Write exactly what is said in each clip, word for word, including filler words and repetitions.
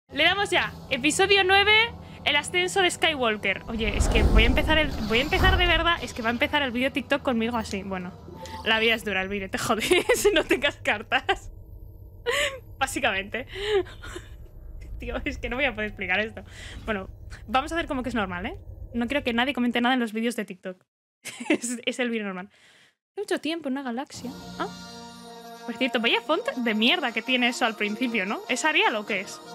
Le damos ya. Episodio nueve, el ascenso de Skywalker. Oye, es que voy a empezar el, voy a empezar de verdad. Es que va a empezar el vídeo TikTok conmigo así. Bueno, la vida es dura, el vídeo, te jodes. No tengas cartas. Básicamente. Tío, es que no voy a poder explicar esto. Bueno, vamos a hacer como que es normal, ¿eh? No quiero que nadie comente nada en los vídeos de TikTok. es, es el vídeo normal. Hace mucho tiempo en una galaxia. ¿Ah? Por cierto, vaya font de mierda que tiene eso al principio, ¿no? ¿Es Arial o qué es?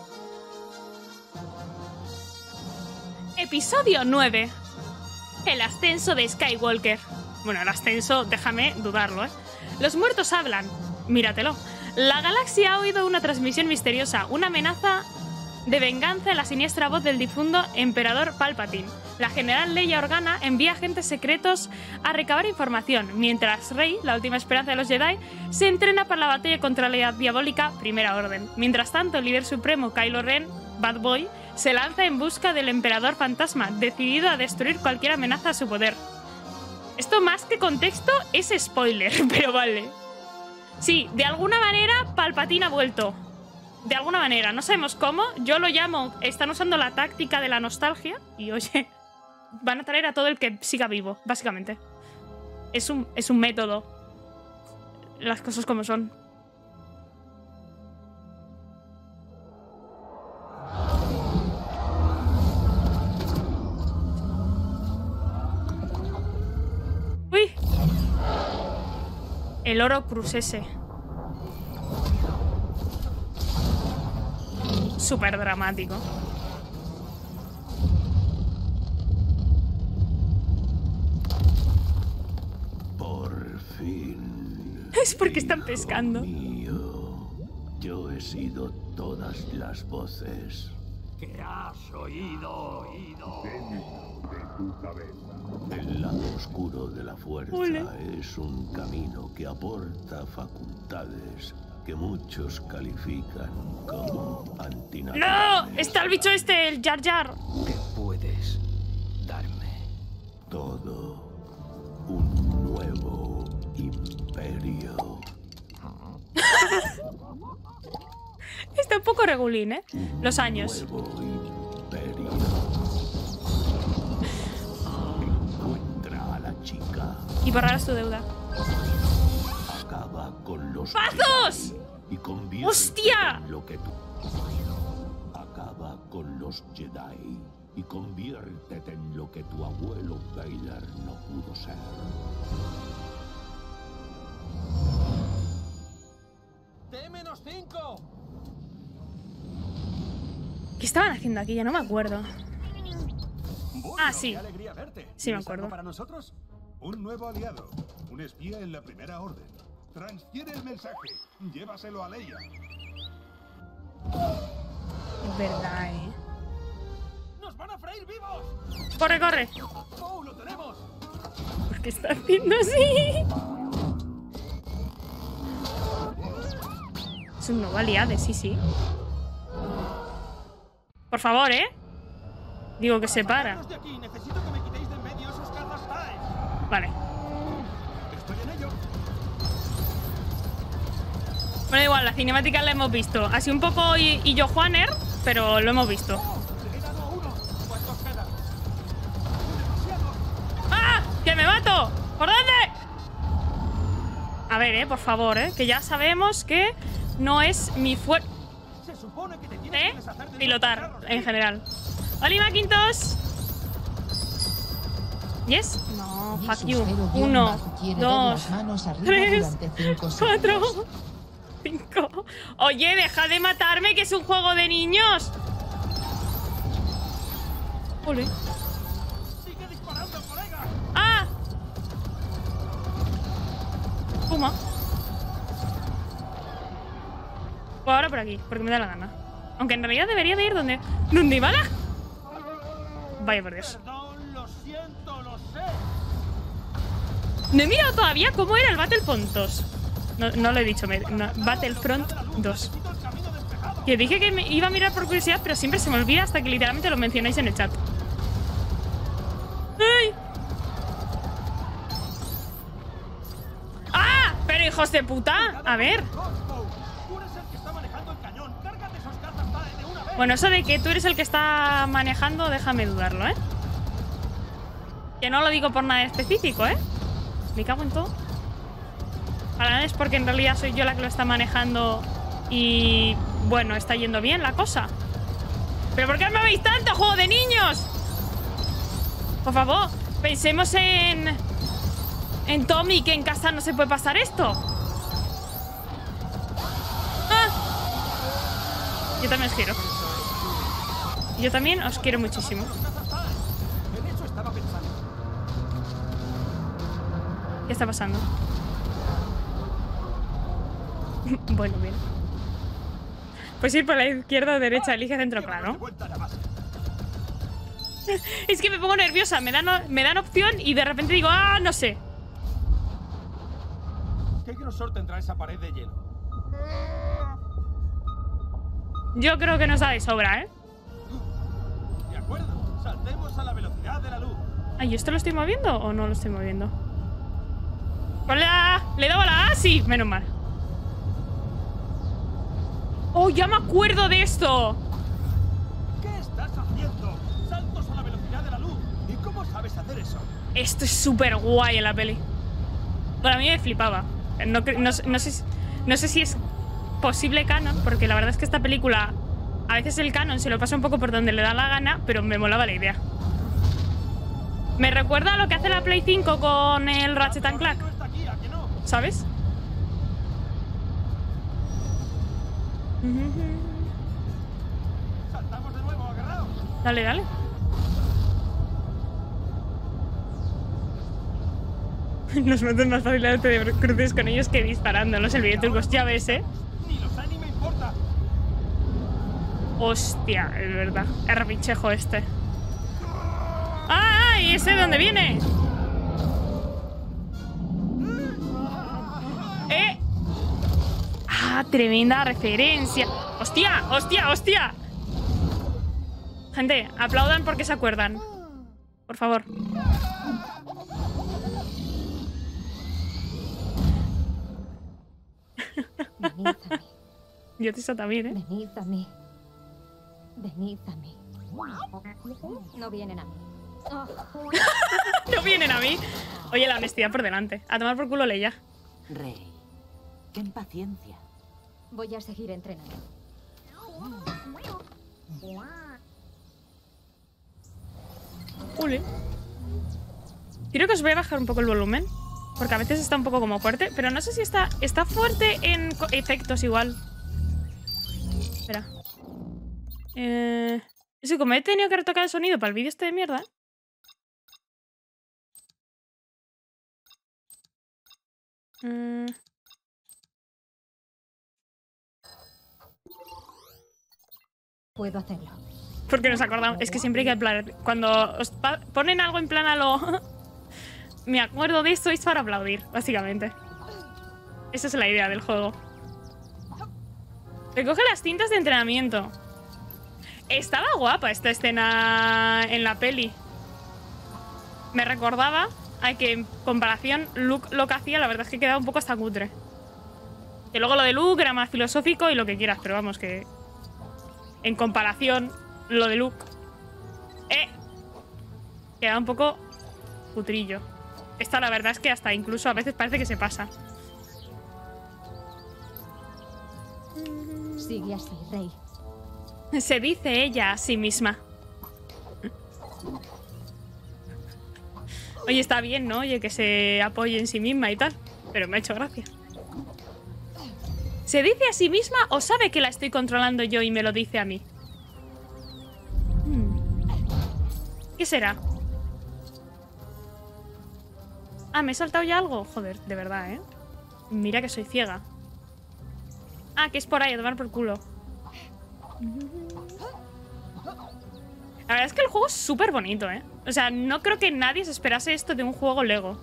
Episodio nueve. El ascenso de Skywalker. Bueno, el ascenso, déjame dudarlo, ¿eh? Los muertos hablan. Míratelo. La galaxia ha oído una transmisión misteriosa, una amenaza de venganza en la siniestra voz del difunto emperador Palpatine. La general Leia Organa envía agentes secretos a recabar información, mientras Rey, la última esperanza de los Jedi, se entrena para la batalla contra la diabólica Primera Orden. Mientras tanto, el líder supremo Kylo Ren, Bad Boy, se lanza en busca del emperador fantasma, decidido a destruir cualquier amenaza a su poder. Esto más que contexto es spoiler, pero vale. Sí, de alguna manera Palpatine ha vuelto. De alguna manera, no sabemos cómo. Yo lo llamo, están usando la táctica de la nostalgia. Y oye, van a traer a todo el que siga vivo, básicamente. Es un, es un método. Las cosas como son. Uy. El oro crusese. Súper dramático. Por fin. Es porque están pescando. Mío. Yo he sido todas las voces. ¿Qué has oído? oído? De tu cabeza. El lado oscuro de la fuerza Ole. es un camino que aporta facultades que muchos califican como antinaturales. ¡No! Está el bicho este, el Jar Jar. ¿Qué puedes darme? Todo un nuevo imperio. Está un poco regulín, ¿eh? Los Un años. nuevo imperio. Encuentra a la chica. Y borrarás tu deuda. Acaba con los ¡Pazos! Jedi y conviértete ¡Hostia! en lo que tú. Acaba con los Jedi y conviértete en lo que tu abuelo Vader no pudo ser. T menos cinco. ¿Qué estaban haciendo aquí? Ya no me acuerdo. Bueno, Ah, sí. qué alegría verte. Sí, me ¿Tienes acuerdo. algo para nosotros? Un nuevo aliado, un espía en la Primera Orden. Transfiere el mensaje, llévaselo a Leia. Es verdad, ¿eh? ¡Nos van a freír vivos! ¡Corre, corre! ¡Oh, lo tenemos! ¿Por qué está haciendo así? Es un nuevo aliado, sí, sí. Por favor, ¿eh? Digo que se para. ¡Sacarnos de aquí! Necesito que me quitéis de en medio esos cazas TIE. Vale. Estoy en ello. Bueno, igual, la cinemática la hemos visto. Así un poco y, y yo Juaner, pero lo hemos visto. Le he dado a uno. ¿Cuántos quedan? ¡Ah! ¡Que me mato! ¿Por dónde? A ver, eh, por favor, eh. Que ya sabemos que no es mi fuerte. Se supone que te tienes ¿Eh? que deshacer de Pilotar, los carros, en ¿sí? general. ¡Oli, Macintosh! ¿Yes? No, fuck you. Uno, dos, tres, cuatro, cinco. Oye, deja de matarme, que es un juego de niños. Ole. ¡Sigue disparando, colega! ¡Ah! Puma. Pues ahora por aquí, porque me da la gana. Aunque en realidad debería de ir donde... ¿Dónde iba la...? Vaya por Dios. Perdón, lo siento, lo sé. No he mirado todavía cómo era el Battlefront dos. No, no lo he dicho, me, no, Battlefront dos. Necesito el camino despejado. Que dije que me iba a mirar por curiosidad, pero siempre se me olvida hasta que literalmente lo mencionáis en el chat. ¡Ay! ¡Ah! ¡Pero hijos de puta! A ver. Crossbow, tú eres el que está manejando el cañón. Cárgate esos cazas TIE de una vez. Bueno, eso de que tú eres el que está manejando, déjame dudarlo, ¿eh? Que no lo digo por nada específico, ¿eh? Me cago en todo. Para nada es porque en realidad soy yo la que lo está manejando y... bueno, está yendo bien la cosa. ¿Pero por qué me veis tanto, juego de niños? Por favor, pensemos en... en Tommy, que en casa no se puede pasar esto. ¡Ah! Yo también os quiero. Yo también os quiero muchísimo. ¿Qué está pasando? Bueno, bien. Pues ir por la izquierda o derecha, elige centro plano. Es que me pongo nerviosa, me dan, me dan opción y de repente digo, ah, no sé. ¿Qué grosor tendrá esa pared de hielo? Yo creo que nos da de sobra, ¿eh? De acuerdo, saltemos a la velocidad de la luz. Ay, ¿yo esto lo estoy moviendo o no lo estoy moviendo? ¡Hola! ¿Le he dado a la A? Sí, menos mal. ¡Oh, ya me acuerdo de esto! ¿Qué estás haciendo? Saltos a la velocidad de la luz. ¿Y cómo sabes hacer eso? Esto es súper guay en la peli. Bueno, a mí me flipaba. No, no, no, sé, no sé si es posible canon, porque la verdad es que esta película, a veces el canon se lo pasa un poco por donde le da la gana, pero me molaba la idea. Me recuerda a lo que hace la Play cinco con el Ratchet and Clank, ¿sabes? Saltamos de nuevo, agarraos. Dale, dale. Nos meten más fácilmente de cruces con ellos que disparándonos el videoturcos. Ya ves, ¿eh? Ni los hay ni me importa. Hostia, es verdad. Es repinchejo este. ¡Ah! ¿Y ese de dónde viene? ¿Eh? ¡Ah! Tremenda referencia. ¡Hostia! ¡Hostia! ¡Hostia! Gente, aplaudan porque se acuerdan. Por favor. Venid a mí. Yo te hizo también, ¿eh? Venid a mí. Venid a mí. No vienen a mí. Oh. No vienen a mí. Oye, la honestidad por delante. A tomar por culo Leia. Rey, ten paciencia. Voy a seguir entrenando. Ule. Creo que os voy a bajar un poco el volumen, porque a veces está un poco como fuerte, pero no sé si está, está fuerte en efectos igual. Espera. Eh, es que como he tenido que retocar el sonido para el vídeo este de mierda. Eh, Puedo hacerlo. porque nos acordamos. Es que siempre hay que aplaudir. Cuando os ponen algo en plan a lo... Me acuerdo de esto, es para aplaudir, básicamente. Esa es la idea del juego. Recoge las cintas de entrenamiento. Estaba guapa esta escena en la peli. Me recordaba a que en comparación Luke lo que hacía, la verdad es que quedaba un poco hasta cutre. Que luego lo de Luke era más filosófico y lo que quieras, pero vamos, que en comparación lo de Luke eh, queda un poco cutrillo. Esta la verdad es que hasta incluso a veces parece que se pasa. Sigue así, Rey. Se dice ella a sí misma. Oye, está bien, ¿no? Oye, que se apoye en sí misma y tal. Pero me ha hecho gracia. ¿Se dice a sí misma o sabe que la estoy controlando yo y me lo dice a mí? Hmm. ¿Qué será? Ah, ¿me he saltado ya algo? Joder, de verdad, ¿eh? Mira que soy ciega. Ah, que es por ahí, a tomar por culo. La verdad es que el juego es súper bonito, ¿eh? O sea, no creo que nadie se esperase esto de un juego Lego.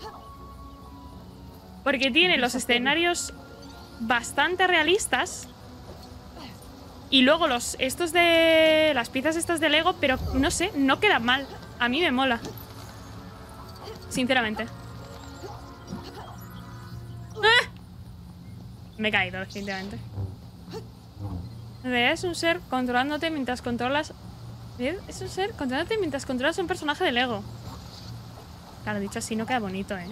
Porque tiene los escenarios bastante realistas. Y luego los estos de... las piezas estas de Lego, pero no sé, no quedan mal. A mí me mola. Sinceramente. ¡Ah! Me he caído, definitivamente. En realidad es un ser controlándote mientras controlas... ¿Eh? Es un ser controlándote mientras controlas un personaje de Lego. Claro, dicho así no queda bonito, ¿eh?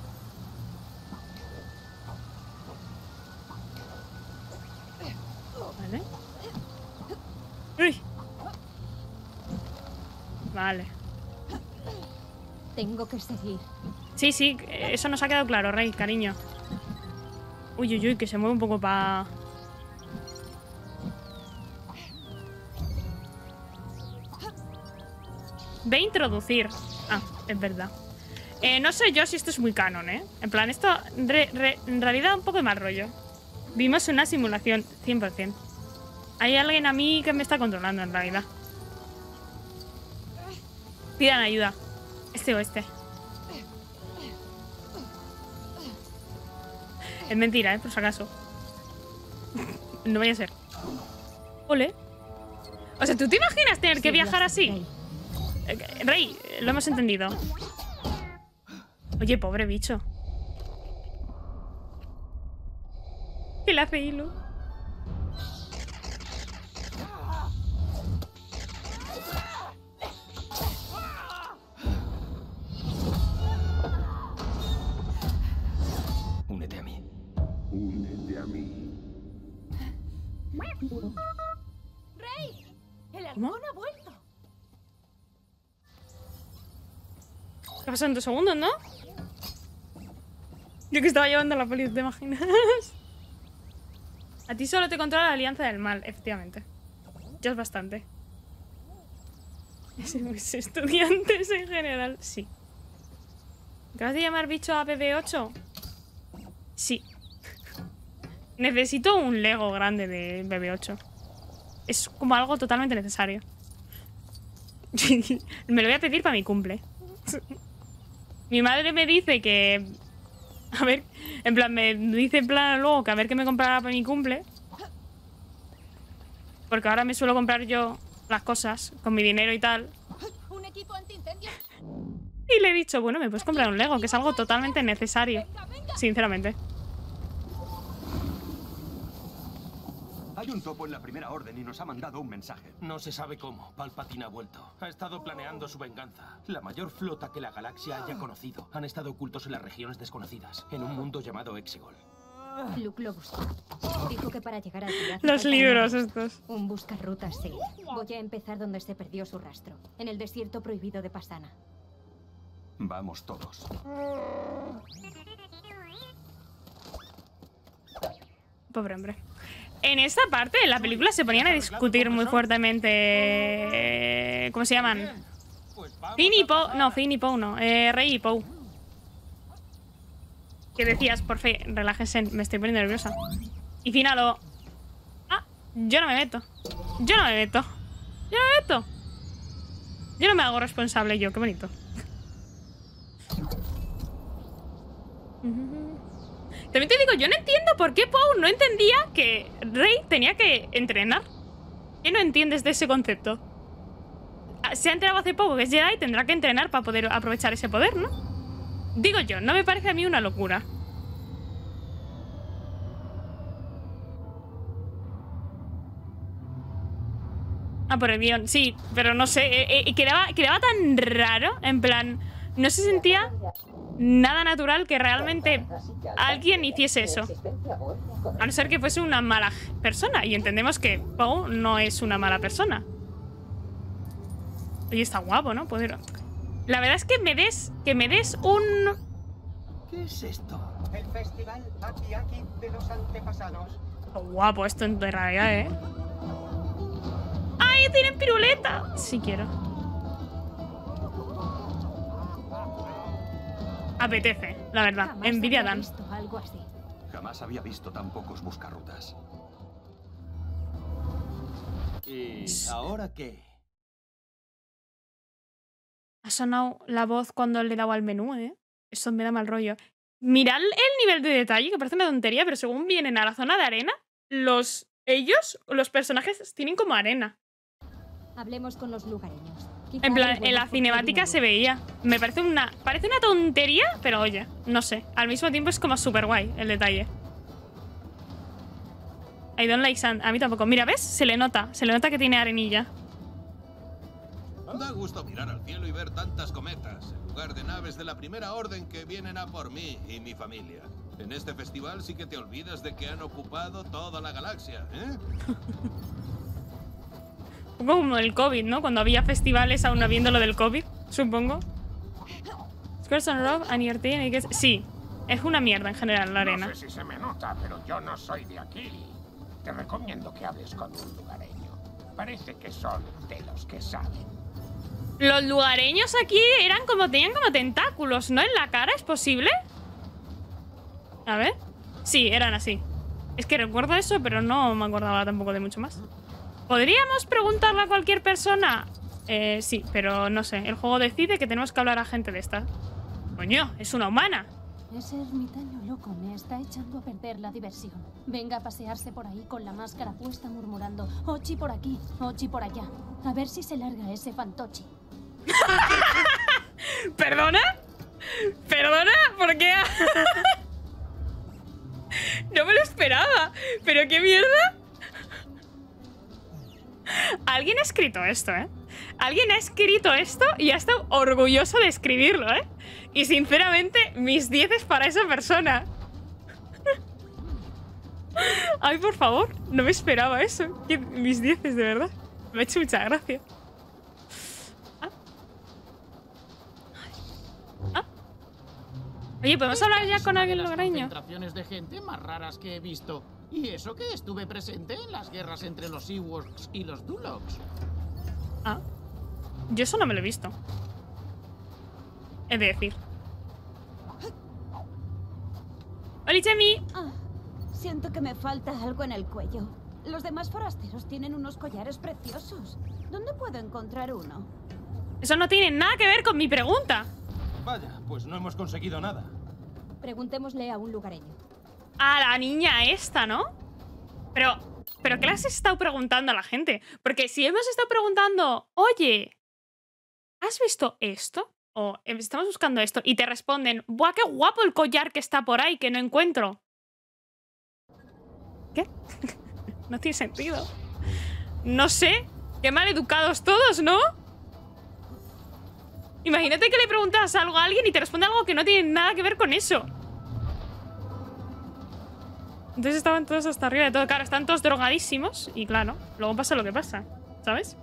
Vale. ¡Uy! Vale. Tengo que seguir. Sí, sí, eso nos ha quedado claro, Rey, cariño. Uy, uy, uy, que se mueve un poco para... Ve a introducir. Ah, es verdad. Eh, no sé yo si esto es muy canon, ¿eh? En plan, esto re, re, en realidad un poco de mal rollo. Vimos una simulación, cien por cien. Hay alguien a mí que me está controlando, en realidad. Pidan ayuda. Este o este. Es mentira, ¿eh? Por si acaso. No vaya a ser. Ole. O sea, ¿tú te imaginas tener que viajar así? Eh, Rey, lo hemos entendido. Oye, pobre bicho. ¿Qué le hace Ilu? Únete a mí. Únete a mí. ¡Rey! ¡El halcón ha vuelto! ¿Qué pasa en dos segundos, no? Yo que estaba llevando a la policía, ¿te imaginas? A ti solo te controla la alianza del mal, efectivamente. Ya es bastante. Mis estudiantes en general, sí. ¿Acabas de llamar bicho a B B ocho? Sí. Necesito un Lego grande de B B ocho. Es como algo totalmente necesario. Me lo voy a pedir para mi cumple. Mi madre me dice que... A ver, en plan, me dice en plan luego que a ver qué me comprará para mi cumple. Porque ahora me suelo comprar yo las cosas con mi dinero y tal. Un equipo antiincendios. Y le he dicho, bueno, me puedes comprar un Lego, que es algo totalmente necesario. Sinceramente. Hay un topo en la primera orden y nos ha mandado un mensaje. No se sabe cómo. Palpatine ha vuelto. Ha estado planeando su venganza. La mayor flota que la galaxia haya conocido. Han estado ocultos en las regiones desconocidas, en un mundo llamado Exegol. Luke lo buscó. Dijo que para llegar al ciudad... Los libros estos. Un buscarrutas, sí. Voy a empezar donde se perdió su rastro. En el desierto prohibido de Pasaana. Vamos todos. Pobre hombre. En esta parte de la película se ponían a discutir muy fuertemente... ¿Cómo se llaman? Finn y Poe... No, Finn y Poe no. Eh, Rey y Poe. Que decías, por fe, relájense, me estoy poniendo nerviosa. Y Finn a lo... Ah, yo no me meto. Yo no me meto. Yo no me meto. Yo no me hago responsable yo, qué bonito. También te digo, yo no entiendo por qué Poe no entendía que Rey tenía que entrenar. ¿Qué no entiendes de ese concepto? Se ha enterado hace poco que es Jedi y tendrá que entrenar para poder aprovechar ese poder, ¿no? Digo yo, no me parece a mí una locura. Ah, por el guión, sí, pero no sé, eh, eh, quedaba, quedaba tan raro, en plan, no se sentía nada natural que realmente alguien hiciese eso. A no ser que fuese una mala persona, y entendemos que Poe no es una mala persona. Oye, está guapo, ¿no? Poder... La verdad es que me des, que me des un... ¿Qué es esto? El festival Aki Aki de los antepasados. Oh, guapo esto en realidad, ¿eh? ¡Ay, tienen piruleta! Sí quiero. Apetece, la verdad. Jamás Envidia había dan. visto algo así. Jamás había visto tan pocos buscarrutas. ¿Y ahora qué? Ha sonado la voz cuando le daba al menú, ¿eh? Eso me da mal rollo. Mirad el nivel de detalle, que parece una tontería, pero según vienen a la zona de arena, los... Ellos, los personajes, tienen como arena. Hablemos con los lugareños. Quizá En plan, les en vuelva la por cinemática dinero. se veía. Me parece una... Parece una tontería, pero oye, no sé. Al mismo tiempo es como súper guay el detalle. I don't like sand. A mí tampoco. Mira, ¿ves? Se le nota. Se le nota que tiene arenilla. Da gusto mirar al cielo y ver tantas cometas, en lugar de naves de la Primera Orden que vienen a por mí y mi familia. En este festival sí que te olvidas de que han ocupado toda la galaxia, ¿eh? Un poco como el COVID, ¿no? Cuando había festivales aún habiendo lo del COVID, supongo. Scores on Rob and your team, I guess- Sí, es una mierda en general la arena. No sé si se me nota, pero yo no soy de aquí. Te recomiendo que hables con un lugareño. Parece que son de los que saben. Los lugareños aquí eran como... Tenían como tentáculos, ¿no? En la cara, ¿es posible? A ver. Sí, eran así. Es que recuerdo eso, pero no me acordaba tampoco de mucho más. ¿Podríamos preguntarle a cualquier persona? Eh, sí, pero no sé. El juego decide que tenemos que hablar a gente de esta. Coño, es una humana. Ese ermitaño loco me está echando a perder la diversión. Venga a pasearse por ahí con la máscara puesta murmurando Ochi por aquí, Ochi por allá. A ver si se larga ese fantochi. ¿Perdona? ¿Perdona? ¿Por qué? No me lo esperaba. ¿Pero qué mierda? Alguien ha escrito esto, ¿eh? Alguien ha escrito esto y ha estado orgulloso de escribirlo, ¿eh? Y sinceramente, mis dieces para esa persona. Ay, por favor, no me esperaba eso. Mis dieces, de verdad. Me ha hecho mucha gracia. Ah. Ah. Oye, ¿podemos hablar ya con alguien lugareño? Concentraciones de gente más raras que he visto. Y eso que estuve presente en las guerras entre los Ewoks y los Duloks. Ah. Yo eso no me lo he visto. He de decir. ¡Hola, Chemi! Ah, siento que me falta algo en el cuello. Los demás forasteros tienen unos collares preciosos. ¿Dónde puedo encontrar uno? Eso no tiene nada que ver con mi pregunta. Vaya, pues no hemos conseguido nada. Preguntémosle a un lugareño. A la niña esta, ¿no? Pero, ¿pero qué le has estado preguntando a la gente? Porque si hemos estado preguntando, oye, ¿has visto esto? O estamos buscando esto y te responden, ¡buah, qué guapo el collar que está por ahí que no encuentro! ¿Qué? No tiene sentido. No sé. Qué mal educados todos, ¿no? Imagínate que le preguntas algo a alguien y te responde algo que no tiene nada que ver con eso. Entonces estaban todos hasta arriba de todo. Claro, están todos drogadísimos y claro, luego pasa lo que pasa, ¿sabes?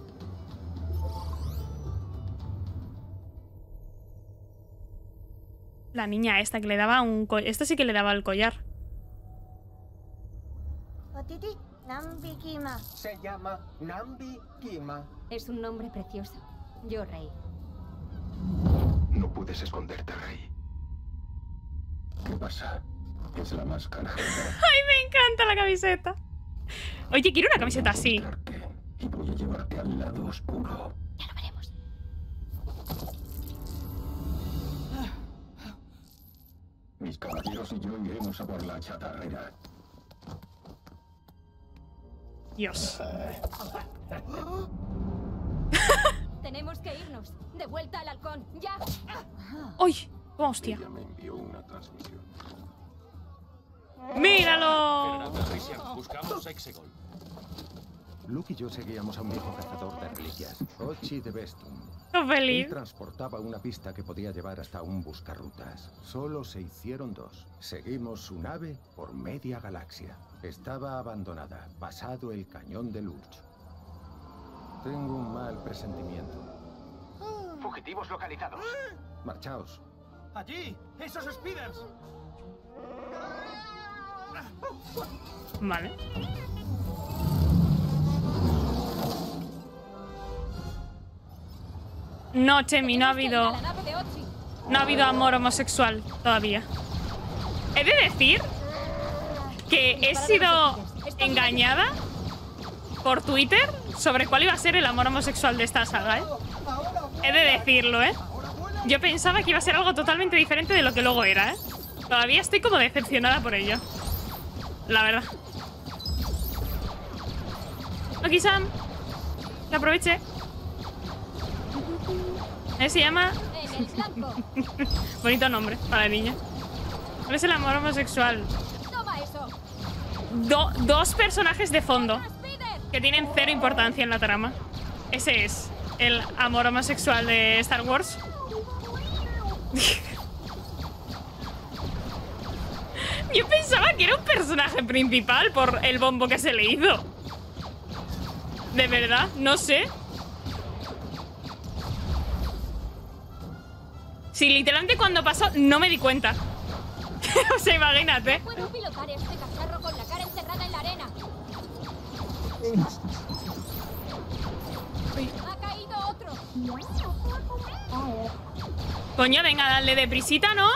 La niña esta que le daba un collar. Esta sí que le daba el collar. Nambi Kima. Se llama Nambi Kima. Es un nombre precioso. Yo, Rey. No puedes esconderte, Rey. ¿Qué pasa? Es la máscara. ¡Ay, me encanta la camiseta! Oye, quiero una camiseta así. Y voy a llevarte al lado oscuro. Ya lo veremos. Mis caballeros y yo iremos a por la chatarrera. Dios. Tenemos que irnos. De vuelta al halcón. ¡Ya! ¡Uy! ¡Hostia! Ella me envió una transmisión. ¡Míralo! Buscamos Exegol. Luke y yo seguíamos a un viejo cazador de reliquias, Ochi de Vestum. ¡Qué feliz! Él transportaba una pista que podía llevar hasta un buscarrutas. Solo se hicieron dos. Seguimos su nave por media galaxia. Estaba abandonada, pasado el cañón de Lurch. Tengo un mal presentimiento. Fugitivos localizados. Marchaos. ¡Allí! ¡Esos speeders! Vale. No, Chemi, no ha habido... No ha habido amor homosexual todavía. He de decir que he sido engañada por Twitter sobre cuál iba a ser el amor homosexual de esta saga, ¿eh? He de decirlo, ¿eh? Yo pensaba que iba a ser algo totalmente diferente de lo que luego era, ¿eh? Todavía estoy como decepcionada por ello. La verdad. Aquí, Sam. Que aproveche. Él se llama... Bonito nombre para la niña. ¿Cuál es el amor homosexual? Toma eso. do, dos personajes de fondo que tienen cero importancia en la trama. Ese es el amor homosexual de Star Wars. Yo pensaba que era un personaje principal por el bombo que se le hizo. De verdad, no sé. Sí, literalmente cuando pasó no me di cuenta. O sea, imagínate. Puedo pilotar este cacharro con la cara encerrada en la arena. Ha caído otro. Coño, venga, dale deprisita, ¿no?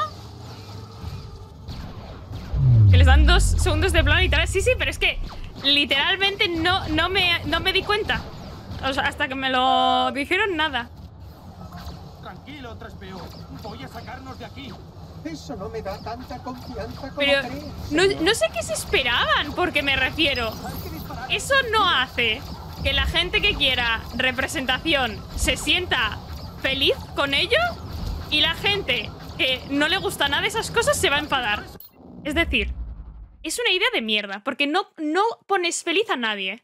Que les dan dos segundos de plano y tal. Sí, sí, pero es que literalmente no, no, me, no me di cuenta. O sea, hasta que me lo dijeron, nada. Tranquilo, tres P O. Voy a sacarnos de aquí. Eso no me da tanta confianza como Pero crees, no, señor. no sé qué se esperaban, porque me refiero. Eso no hace que la gente que quiera representación se sienta feliz con ello, y la gente que no le gusta nada de esas cosas se va a enfadar. Es decir, es una idea de mierda, porque no, no pones feliz a nadie.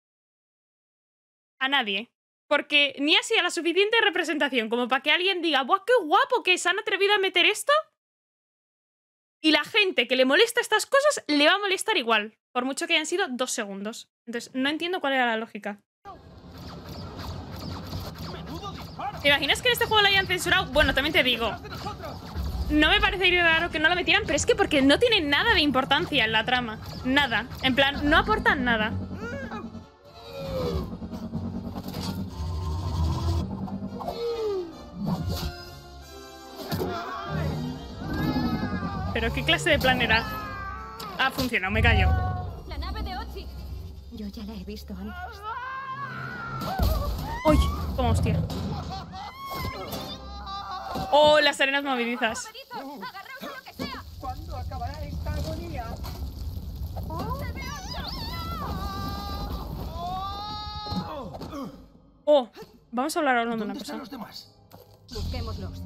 A nadie. Porque ni así a la suficiente representación como para que alguien diga, ¡buah, qué guapo que se han atrevido a meter esto! Y la gente que le molesta estas cosas le va a molestar igual, por mucho que hayan sido dos segundos. Entonces, no entiendo cuál era la lógica. ¿Te imaginas que en este juego lo hayan censurado? Bueno, también te digo, no me parecería raro que no lo metieran, pero es que porque no tiene nada de importancia en la trama. Nada. En plan, no aportan nada. ¿Pero qué clase de plan era? Ha funcionado, me callo. La nave de Ochi. Yo ya la he visto antes. ¡Uy! ¡Cómo hostia! ¡Oh, las arenas movedizas! ¿Cuándo acabará esta agonía? ¡Oh! Vamos a hablar ahora de una cosa. Busquémoslos.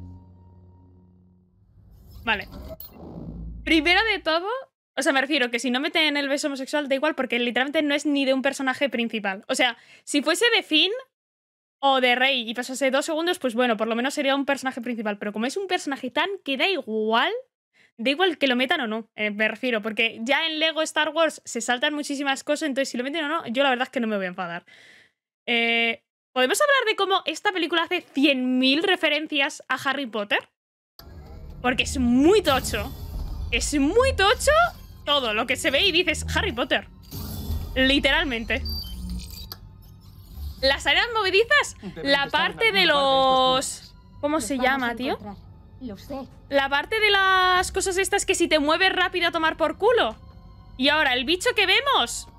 Vale. Primero de todo, o sea, me refiero que si no meten el beso homosexual da igual, porque literalmente no es ni de un personaje principal. O sea, si fuese de Finn o de Rey y pasase dos segundos, pues bueno, por lo menos sería un personaje principal. Pero como es un personaje tan que da igual, da igual que lo metan o no, eh, me refiero. Porque ya en Lego Star Wars se saltan muchísimas cosas, entonces si lo meten o no, yo la verdad es que no me voy a enfadar. Eh, ¿Podemos hablar de cómo esta película hace cien mil referencias a Harry Potter? Porque es muy tocho. Es muy tocho todo lo que se ve y dices Harry Potter. Literalmente. Las arenas movedizas, la parte de los... ¿Cómo se llama, tío? Lo sé. La parte de las cosas estas que si te mueves rápido a tomar por culo. Y ahora, el bicho que vemos.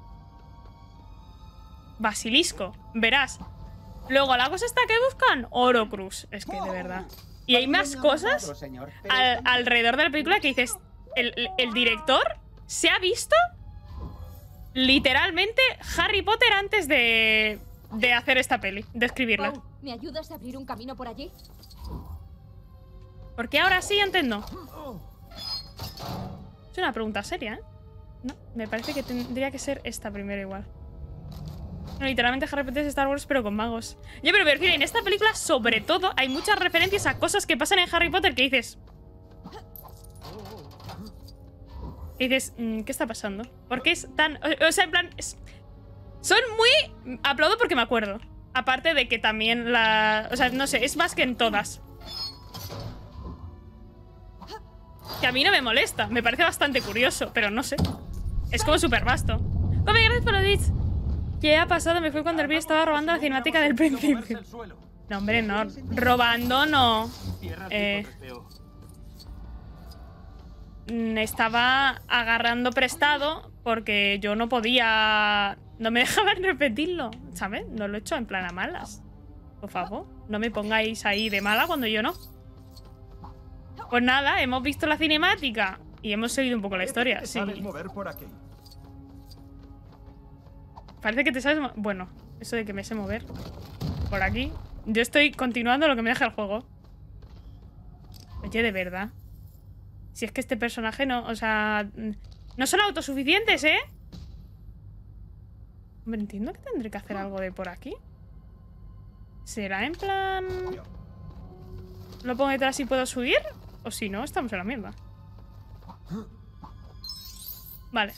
Basilisco, verás. Luego, la cosa esta que buscan, Horcrux. Es que de verdad. Y hay más cosas al, alrededor de la película que dices, el, el director se ha visto literalmente Harry Potter antes de, de hacer esta peli, de escribirla. Pau, ¿me ayudas a abrir un camino por allí? Porque ahora sí entiendo. Es una pregunta seria, ¿eh? No, me parece que tendría que ser esta primero igual. No, literalmente Harry Potter es Star Wars pero con magos. Yo pero me refiero, en esta película sobre todo hay muchas referencias a cosas que pasan en Harry Potter que dices... Y dices, ¿qué está pasando? ¿Por qué es tan...? O sea, en plan... Es... Son muy... Aplaudo porque me acuerdo. Aparte de que también la... O sea, no sé, es más que en todas. Que a mí no me molesta. Me parece bastante curioso, pero no sé. Es como súper vasto. Come, gracias por lo dicho. ¿Qué ha pasado? Me fui cuando el vídeo estaba robando la cinemática del principio. No, hombre, no. Robando no. Eh... Estaba agarrando prestado porque yo no podía... No me dejaban repetirlo, ¿sabes? No lo he hecho en plan a malas. Por favor, no me pongáis ahí de mala cuando yo no. Pues nada, hemos visto la cinemática y hemos seguido un poco la historia. Sí. mover por aquí. Parece que te sabes... Bueno, eso de que me sé mover por aquí. Yo estoy continuando lo que me deja el juego. Oye, de verdad. Si es que este personaje no... O sea... No son autosuficientes, ¿eh? Hombre, entiendo que tendré que hacer algo de por aquí. ¿Será en plan... ¿Lo pongo detrás y puedo subir? O si no, estamos en la mierda. Vale.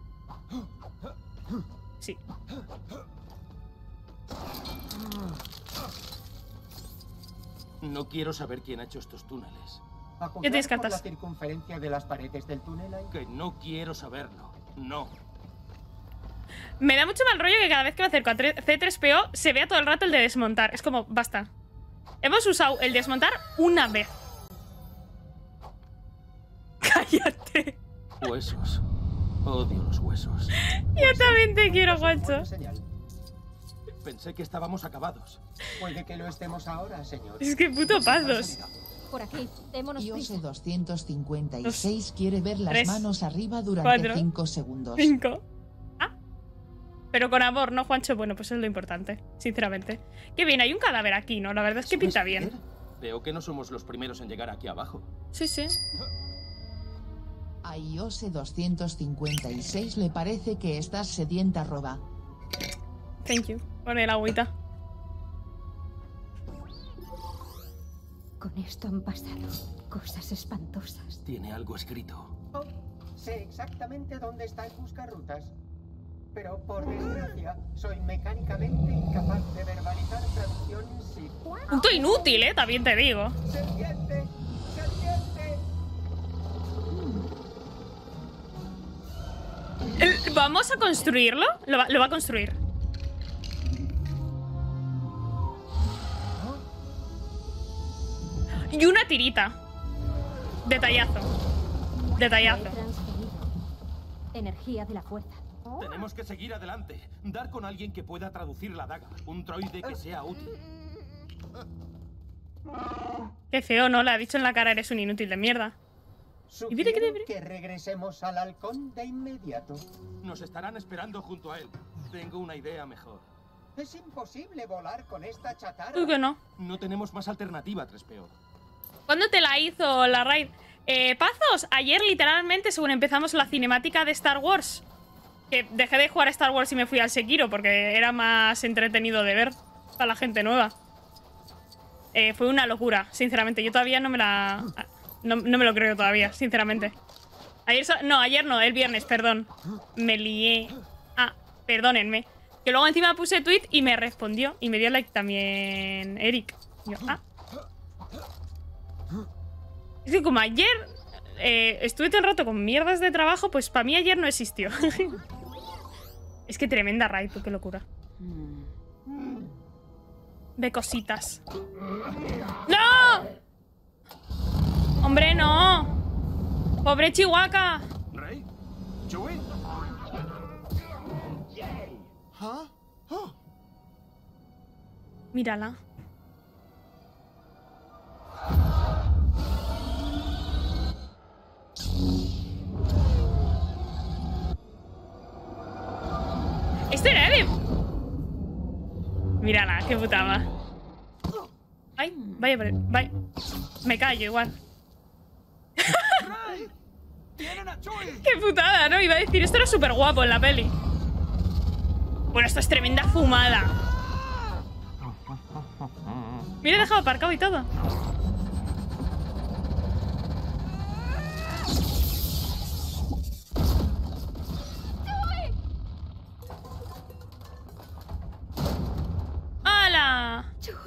Sí. No quiero saber quién ha hecho estos túneles. ¿Qué te ¿Por descartas? la circunferencia de las paredes del túnel hay? Que no quiero saberlo. No. Me da mucho mal rollo que cada vez que me acerco a C tres P O se vea todo el rato el de desmontar. Es como, basta. Hemos usado el desmontar una vez. Cállate. Huesos. Odio los huesos. Yo también te quiero, Juancho. Pensé que estábamos acabados. Puede que lo estemos ahora, señor. Es que puto pasos. Por aquí, démonos I O S prisa. doscientos cincuenta y seis quiere ver las tres, manos arriba durante cuatro, cinco segundos. Cinco. Ah. Pero con amor, ¿no, Juancho? Bueno, pues es lo importante, sinceramente. Qué bien, hay un cadáver aquí, ¿no? La verdad es que pinta bien. Veo que no somos los primeros en llegar aquí abajo. Sí, sí. A I O S doscientos cincuenta y seis le parece que estás sedienta, Roba. Thank you. Pon el agüita. Con esto han pasado cosas espantosas. Tiene algo escrito. Oh, sé exactamente dónde está el buscarrutas. Pero por desgracia, soy mecánicamente incapaz de verbalizar traducción en sí. Puto inútil, ¿eh? También te digo. ¡Serpiente! ¡Serpiente! El- ¿Vamos a construirlo? Lo va, lo va a construir. Y una tirita. Detallazo. Detallazo. He transferido energía de la fuerza. Tenemos que seguir adelante. Dar con alguien que pueda traducir la daga. Un droide que sea útil. Qué feo, ¿no? Le ha dicho en la cara, eres un inútil de mierda. Y mire que Sugiero de- que regresemos al halcón de inmediato. Nos estarán esperando junto a él. Tengo una idea mejor. Es imposible volar con esta chatarra. Tú que no. No tenemos más alternativa, tres P O. ¿Cuándo te la hizo la raid? Eh, Pazos, ayer literalmente, según empezamos la cinemática de Star Wars, que dejé de jugar a Star Wars y me fui al Sekiro porque era más entretenido de ver para la gente nueva. Eh, fue una locura, sinceramente. Yo todavía no me la... No, no me lo creo todavía, sinceramente. Ayer... so- No, ayer no, el viernes, perdón. Me lié. Ah, perdónenme. Que luego encima puse tweet y me respondió. Y me dio like también Eric. Y yo, ah. Es que como ayer eh, estuve todo el rato con mierdas de trabajo, pues para mí ayer no existió. Es que tremenda raid, tú, qué locura. De cositas. ¡No! ¡Hombre, no! ¡Pobre Chihuahua! ¿Rey? ¿Chewie? ¿Ah? Oh. Mírala. Esto era de... Mírala, qué putada. Ay, vaya, por- vaya. Me callo igual. Qué putada, ¿no? Iba a decir, esto era súper guapo en la peli. Bueno, esto es tremenda fumada. Mira, he dejado aparcado y todo. ¡Hala!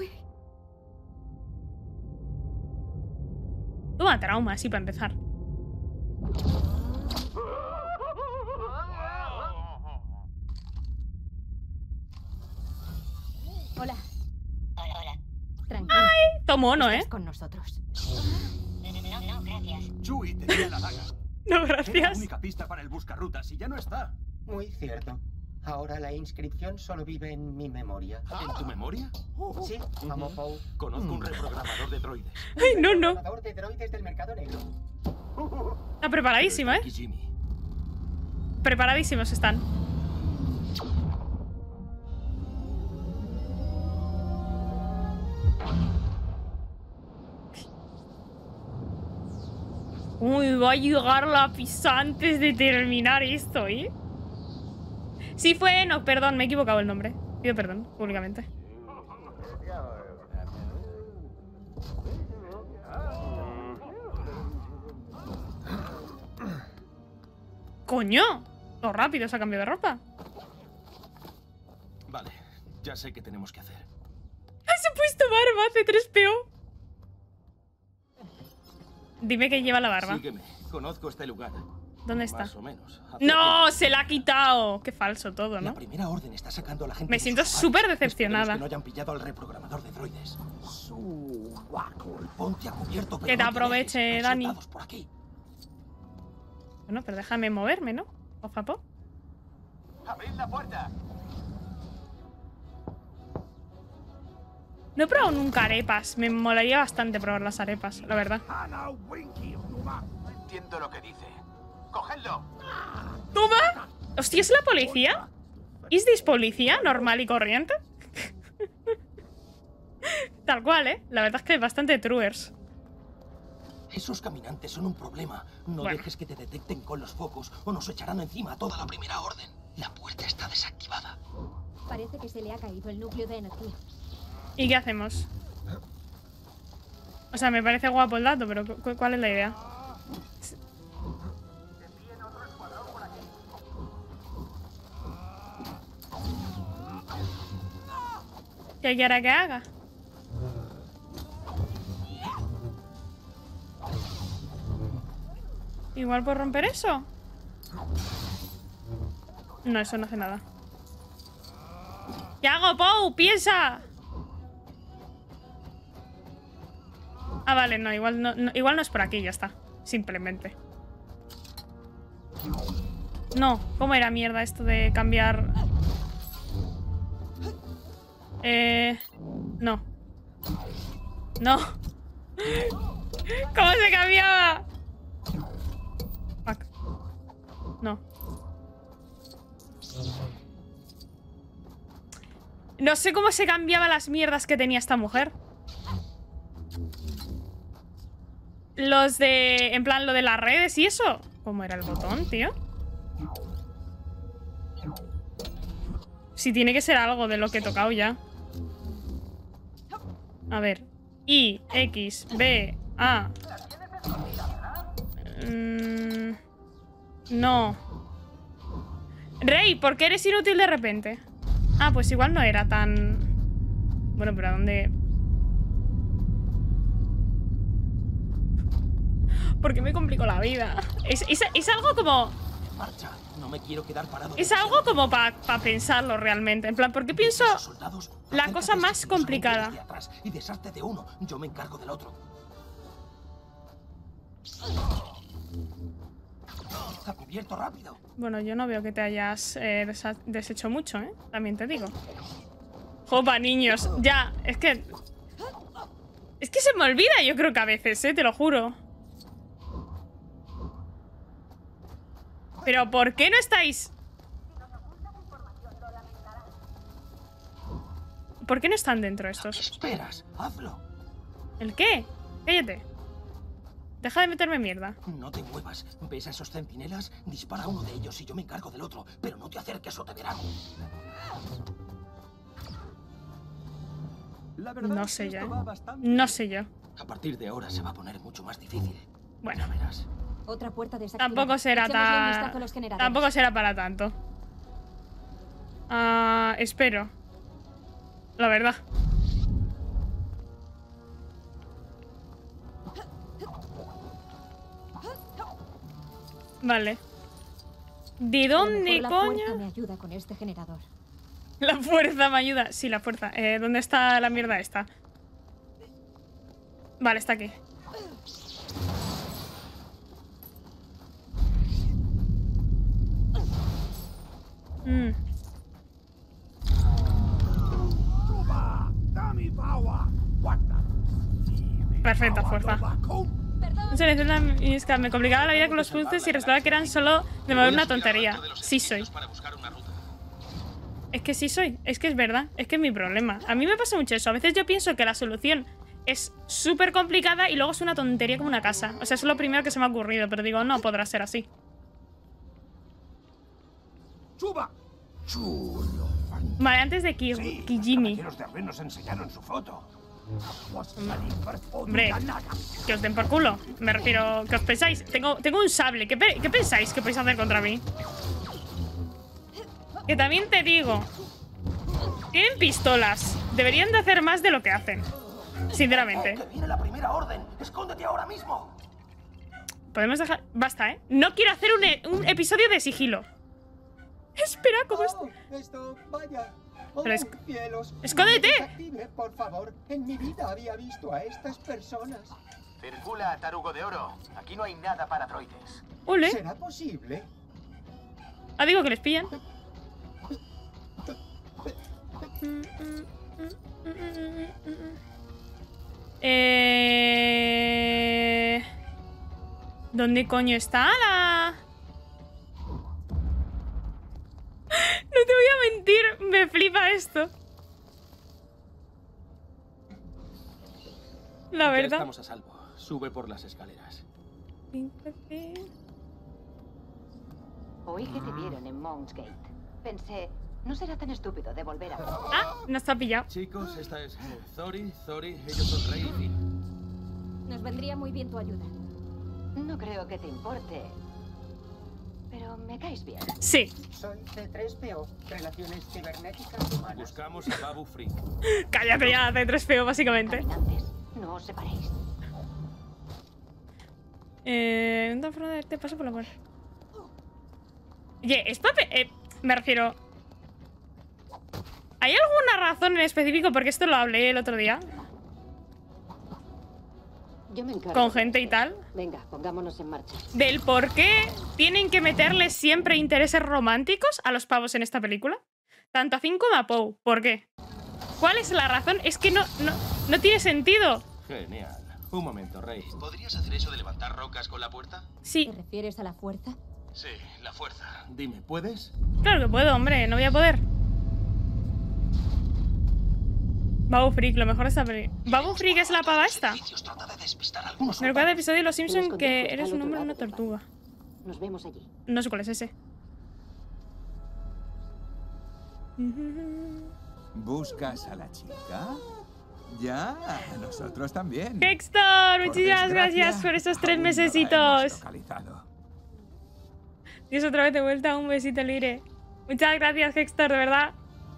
Toma trauma, así para empezar. Hola. Hola, hola. Tranquilo. ¡Ay! Todo mono, ¿eh? Estás con nosotros. No, no, gracias. Chewie tenía la daga. No, gracias. Era la única pista para el buscarrutas y ya no está. Muy cierto. Ahora la inscripción solo vive en mi memoria. ¿En tu memoria? Sí, vamos, Paul. Conozco un reprogramador de droides. Ay, no, no. Reprogramador de droides del mercado negro. Está preparadísima, ¿eh? Preparadísimos están. Uy, va a llegar la pizza antes de terminar esto, ¿eh? Sí fue... No, perdón, me he equivocado el nombre. Pido perdón, públicamente. ¡Coño! Lo rápido se ha cambiado de ropa. Vale, ya sé qué tenemos que hacer. ¡Se ha puesto barba! C tres P O. Dime que lleva la barba. Sígueme, conozco este lugar. ¿Dónde está? Más o menos. ¡No! ¡Se la ha quitado! Qué falso todo, ¿no? La primera orden está sacando a la gente. Me de siento sus súper hogares. decepcionada. Esperemos que no hayan pillado al reprogramador de droides. Ponte a cubierto, pero Que te no aproveche, dejes. Hay Dani. soldados por aquí. Bueno, pero déjame moverme, ¿no? Ofapo. ¡Abrid la puerta! No he probado nunca arepas. Me molaría bastante probar las arepas, la verdad. No entiendo lo que dice. ¡Cogedlo! ¡Toma! Hostia, ¿es la policía? ¿Es this policía? ¿Normal y corriente? Tal cual, ¿eh? La verdad es que es bastante truers. Esos caminantes son un problema. No Bueno. dejes que te detecten con los focos o nos echarán encima a toda la primera orden. La puerta está desactivada. Parece que se le ha caído el núcleo de energía. ¿Y qué hacemos? O sea, me parece guapo el dato, pero cu- ¿cuál es la idea? ¿Qué quiera que haga? Igual por romper eso. No, eso no hace nada. ¿Qué hago, Pou? ¡Piensa! Ah, vale, no, igual no, no, igual no es por aquí, ya está. Simplemente. No, ¿cómo era mierda esto de cambiar? Eh... No. No. ¿Cómo se cambiaba? Fuck. No. No sé cómo se cambiaba las mierdas que tenía esta mujer. Los de... En plan, lo de las redes y eso. ¿Cómo era el botón, tío? Sí, tiene que ser algo de lo que he tocado ya. A ver. I, X, B, A. Mm, no. Rey, ¿por qué eres inútil de repente? Ah, pues igual no era tan... Bueno, pero ¿a dónde...? ¿Por qué me complico la vida? Es, es, es algo como... Marcha, no me quiero quedar parado. Es algo como para pa pensarlo realmente. En plan, ¿por qué pienso la cosa más complicada? Desde atrás y deshazte de uno. Yo me encargo del otro. Está cubierto rápido. Bueno, yo no veo que te hayas eh, desha- deshecho mucho, ¿eh? También te digo. Jopa, niños. Ya, es que... Es que se me olvida, yo creo que a veces, ¿eh? Te lo juro. Pero ¿por qué no estáis...? ¿Por qué no están dentro estos? ¿Qué esperas? Hazlo. ¿El qué? Cállate. Deja de meterme mierda. No te muevas. ¿Ves a esos centinelas? Dispara a uno de ellos y yo me encargo del otro. Pero no te acerques o te verán. La verdad No es que sé yo, esto ¿eh? va bastante No sé yo. A partir de ahora se va a poner mucho más difícil. Bueno. Ya verás. Otra puerta desactivada. Tampoco será Echémosle un vistazo a tan... los generadores. Tampoco será para tanto. Ah, espero. La verdad. Vale. ¿De A lo dónde, mejor la coño? fuerza me ayuda con este generador. La fuerza me ayuda. Sí, la fuerza. Eh, ¿dónde está la mierda esta? Vale, está aquí. Mm. Perfecta fuerza. Se necesita Miska. Me complicaba la vida con los puzzles y resultaba que eran solo de mover una tontería. Sí soy. Es que sí soy. Es que es verdad. Es que es mi problema. A mí me pasa mucho eso. A veces yo pienso que la solución es súper complicada y luego es una tontería como una casa. O sea, es lo primero que se me ha ocurrido, pero digo, no podrá ser así. ¡Suba! Chulo. Vale, antes de Ki Sí, Kijimi. los de Arren nos enseñaron su foto. Hombre, que os den por culo. Me refiero, ¿qué os pensáis? Tengo, tengo un sable. ¿Qué, pe ¿Qué pensáis que podéis hacer contra mí? Que también te digo, tienen pistolas. Deberían de hacer más de lo que hacen. Sinceramente. ¡Que viene la primera orden! ¡Escóndete ahora mismo! Podemos dejar... Basta, ¿eh? No quiero hacer un, e un episodio de sigilo. Espera, ¿cómo es? Oh, esto, vaya. Pero Oh, es... cielos. ¡Escóndete! Desactive, por favor. En mi vida había visto a estas personas. Circula, tarugo de oro. Aquí no hay nada para droides. Ole. ¿Será posible? Ah, digo que les pillan. Eh... ¿Dónde coño está la...? No te voy a mentir, me flipa esto. La Ya verdad. estamos a salvo. Sube por las escaleras. Oí que te vieron en Mounts Gate. Pensé, no será tan estúpido de volver a... Ah, no está pillado. Chicos, esta es eh, Zori, Zori, ellos son Rey y Finn. Nos vendría muy bien tu ayuda. No creo que te importe. Pero me caes bien. Sí. Soy C tres P O, Relaciones Cibernéticas Humanas. Buscamos a Babu Frick. Cállate ya, C tres P O, básicamente. No os separéis. Eh... Una forma de te paso por la puerta. Oye, es papel... Eh, me refiero... ¿Hay alguna razón en específico? Porque esto lo hablé el otro día. Yo me encargo. Con gente y tal. Venga, pongámonos en marcha. Del por qué tienen que meterle siempre intereses románticos a los pavos en esta película. Tanto a Finn como a Poe. ¿Por qué? ¿Cuál es la razón? Es que no, no, no tiene sentido. Genial. Un momento, Rey. ¿Podrías hacer eso de levantar rocas con la puerta? Sí. ¿Te refieres a la fuerza? Sí, la fuerza. Dime, ¿puedes? Claro que puedo, hombre. No voy a poder. Babu Frick, lo mejor de esta película. ¿Babu Frick es la pava esta? Me recuerda el episodio de Los Simpsons que eres un hombre en una tortuga. Nos vemos allí. No sé cuál es ese. ¿Buscas a la chica? Ya, nosotros también. Hextor, muchísimas gracias por esos tres mesecitos. Dios, otra vez de vuelta, un besito, Lire. Muchas gracias, Hextor, de verdad.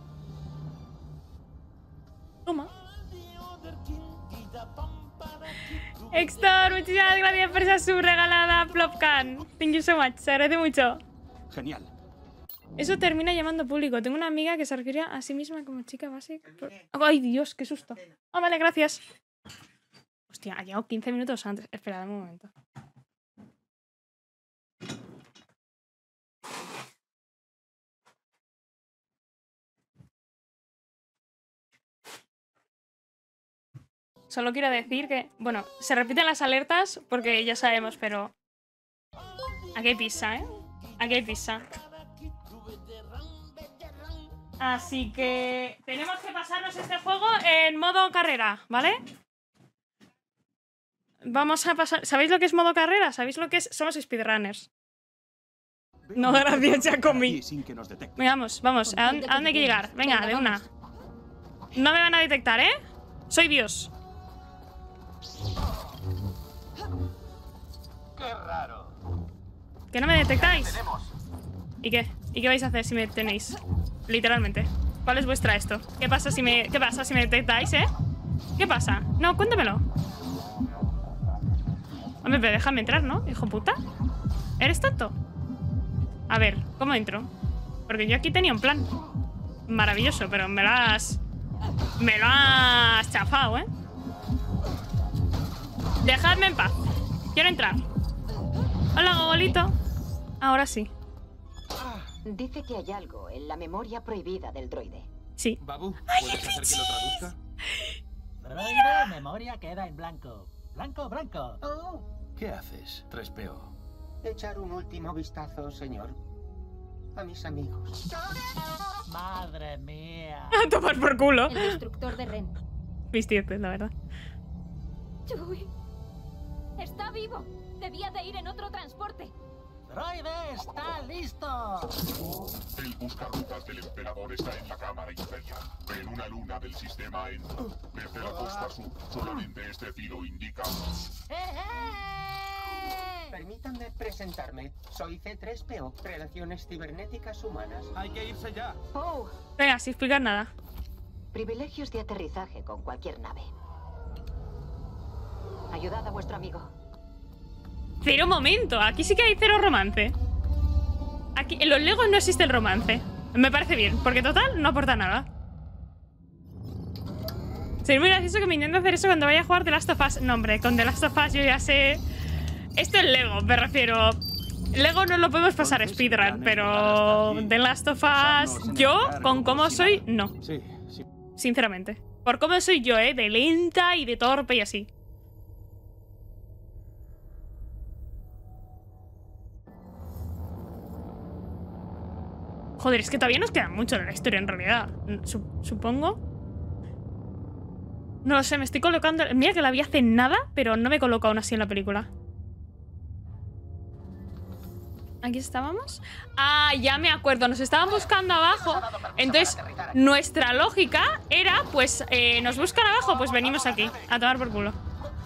Toma. Hextor, muchísimas gracias por esa subregalada Plopcan. Thank you so much, se agradece mucho. Genial. Eso termina llamando público. Tengo una amiga que se refiere a sí misma como chica básica. Ay, Dios, qué susto. Ah, vale, gracias. Hostia, ha llegado quince minutos antes. Espera, un momento. Solo quiero decir que, bueno, se repiten las alertas porque ya sabemos, pero... Aquí hay pizza, ¿eh? Aquí hay pizza. Así que tenemos que pasarnos este juego en modo carrera, ¿vale? Vamos a pasar... ¿Sabéis lo que es modo carrera? ¿Sabéis lo que es? Somos speedrunners. No, gracias, Jacomi. Vamos, vamos. ¿A dónde, ¿A dónde hay que llegar? Venga, de una. No me van a detectar, ¿eh? Soy Dios. ¡Qué raro! ¿Que no me detectáis? ¿Y qué? ¿Y qué vais a hacer si me tenéis? Literalmente. ¿Cuál es vuestra esto? ¿Qué pasa si me, qué pasa si me detectáis, eh? ¿Qué pasa? No, cuéntamelo. Hombre, pero déjame entrar, ¿no? Hijo puta. ¿Eres tonto? A ver, ¿cómo entro? Porque yo aquí tenía un plan maravilloso, pero me lo has... Me lo has chafado, ¿eh? Dejadme en paz. Quiero entrar. Hola, Gogolito. Ahora sí. Dice que hay algo en la memoria prohibida del droide. Sí. Babu, ¿puedes hacer que lo traduzca? Droide, memoria queda en blanco. Blanco, blanco. Oh, ¿Qué haces, tres P O? echar un último vistazo, señor. A mis amigos. Madre mía. A tomar por culo. El destructor de Ren. Mis tíos, la verdad. Chewie. Está vivo. Debía de ir en otro transporte. ¡Droide está listo! El buscarrutas del emperador está en la cámara inferior, en una luna del sistema en... Desde la costa sur, solamente este filo indica... Permítanme presentarme. Soy C tres P O, Relaciones Cibernéticas Humanas. Hay que irse ya. Oh, Venga, sin explicar nada. privilegios de aterrizaje con cualquier nave. Ayudad a vuestro amigo. Cero momento, aquí sí que hay cero romance. Aquí, en los Legos no existe el romance. Me parece bien, porque total, no aporta nada. Sería muy gracioso que me intente hacer eso cuando vaya a jugar The Last of Us. No, hombre, con The Last of Us yo ya sé... Esto es Lego, me refiero... Lego no lo podemos pasar speedrun, pero... The Last of Us... Yo, con cómo soy, no. Sinceramente. Por cómo soy yo, ¿eh? De lenta y de torpe y así. Joder, es que todavía nos queda mucho de la historia en realidad. Supongo. No lo sé, me estoy colocando... Mira que la vi hace nada, pero no me coloco aún así en la película. ¿Aquí estábamos? Ah, ya me acuerdo. Nos estaban buscando abajo. Entonces, nuestra lógica era, pues, eh, nos buscan abajo, pues venimos aquí. A tomar por culo.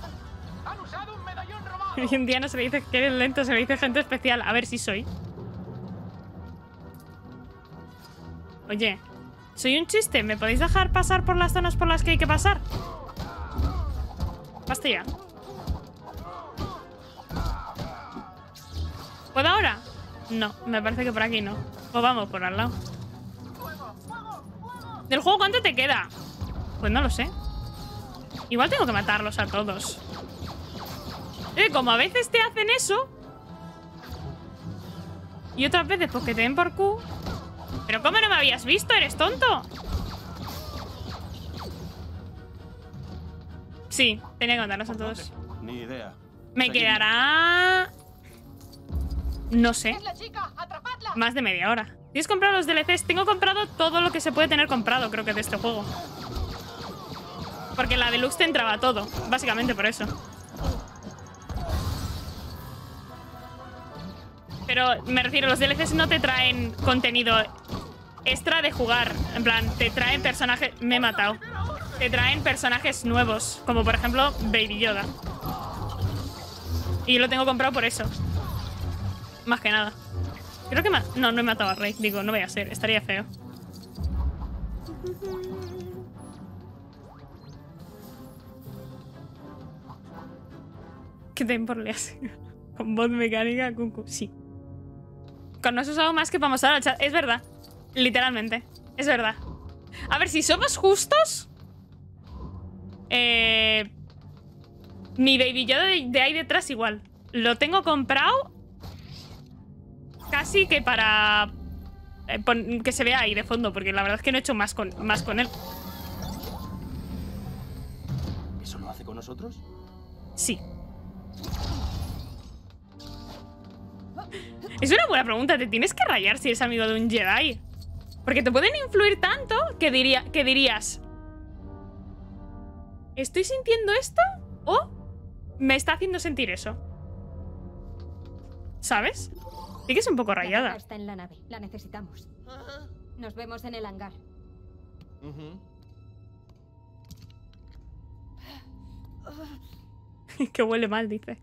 Hoy en día no se le dice que eres lento, se le dice gente especial. A ver si soy. Oye, soy un chiste. ¿Me podéis dejar pasar por las zonas por las que hay que pasar? Basta ya. ¿Puedo ahora? No, me parece que por aquí no. Pues vamos por al lado. ¿Del juego cuánto te queda? Pues no lo sé. Igual tengo que matarlos a todos. Eh, como a veces te hacen eso y otras veces pues que te den por Q. ¿Pero cómo no me habías visto? ¿Eres tonto? Sí, tenía que matarlos a todos. Ni idea. Me quedará... No sé. Más de media hora. ¿Tienes comprado los D L Cs? Tengo comprado todo lo que se puede tener comprado, creo que, de este juego. Porque la Deluxe te entraba todo. Básicamente por eso. Pero me refiero, los D L Cs no te traen contenido extra de jugar. En plan, te traen personajes... Me he matado. Te traen personajes nuevos. Como por ejemplo, Baby Yoda. Y lo tengo comprado por eso. Más que nada. Creo que... No, no he matado a Rey. Digo, no voy a ser. Estaría feo. Que te den por leas. Con voz mecánica, cucu. Sí. Con no has usado más que para mostrar al chat. Es verdad. Literalmente. Es verdad. A ver, si somos justos... Eh... Mi Baby Yoda de, de ahí detrás igual. Lo tengo comprado... Casi que para... Eh, pon, que se vea ahí de fondo. Porque la verdad es que no he hecho más con, más con él. ¿Eso lo hace con nosotros? Sí. Es una buena pregunta. Te tienes que rayar si eres amigo de un Jedi. Porque te pueden influir tanto que, diría, que dirías... ¿Estoy sintiendo esto? ¿O me está haciendo sentir eso? ¿Sabes? Sí que es un poco rayada. La está en la nave. La necesitamos. Nos vemos en el hangar. Uh-huh. Que huele mal, dice.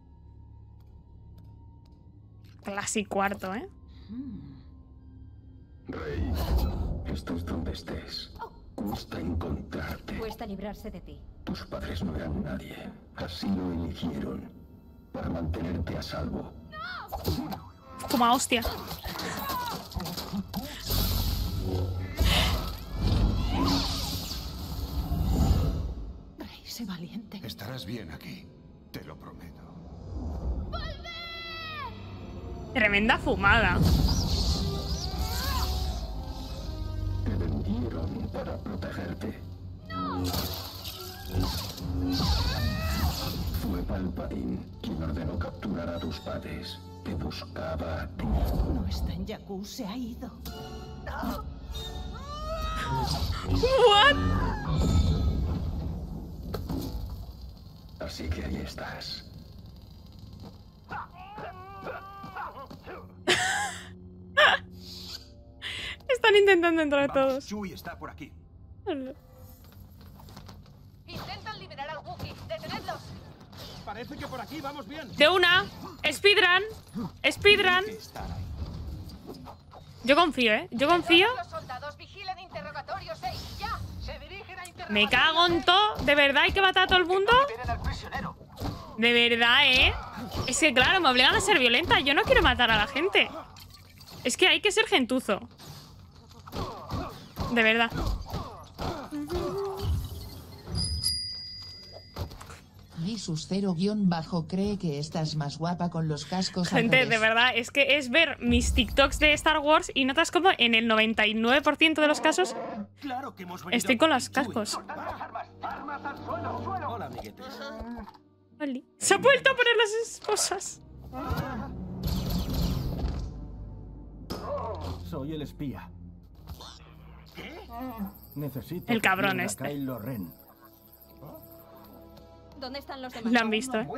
Casi cuarto, ¿eh? Rey, estés donde estés. Cuesta encontrarte. Cuesta librarse de ti. Tus padres no eran nadie. Así lo eligieron. Para mantenerte a salvo. Como a hostia. Rey, sé valiente. Estarás bien aquí. Te lo prometo. Tremenda fumada. Te vendieron para protegerte. Fue Palpatine quien ordenó capturar a tus padres. Te buscaba a ti. No está en Jakku, se ha ido. No. What? Así que ahí estás. Están intentando entrar Vamos, todos. Chewie está por aquí. Intentan liberar al Wookiee. ¡Detenedlos! Parece que por aquí vamos bien. De una. Speedrun. Speedrun. Yo confío, ¿eh? Yo confío. Los soldados vigilen interrogatorio seis. ¡Ya! Se dirigen a interrogatorio. Me cago en todo. ¿De verdad hay que matar a todo el mundo? De verdad, ¿eh? Es que claro, me obligan a ser violenta. Yo no quiero matar a la gente. Es que hay que ser gentuzo. De verdad. Visus cero guión bajo cree que estás más guapa con los cascos al Gente, revés. de verdad, es que es ver mis TikToks de Star Wars y notas como en el noventa y nueve por ciento de los casos Claro que hemos venido estoy con los cascos. Hola, amiguetes. Oli. Se ha vuelto a poner las esposas. Soy el espía. Necesito El que cabrón pierda este. Kylo Ren. ¿Dónde están los demás? Lo han visto, ¿eh?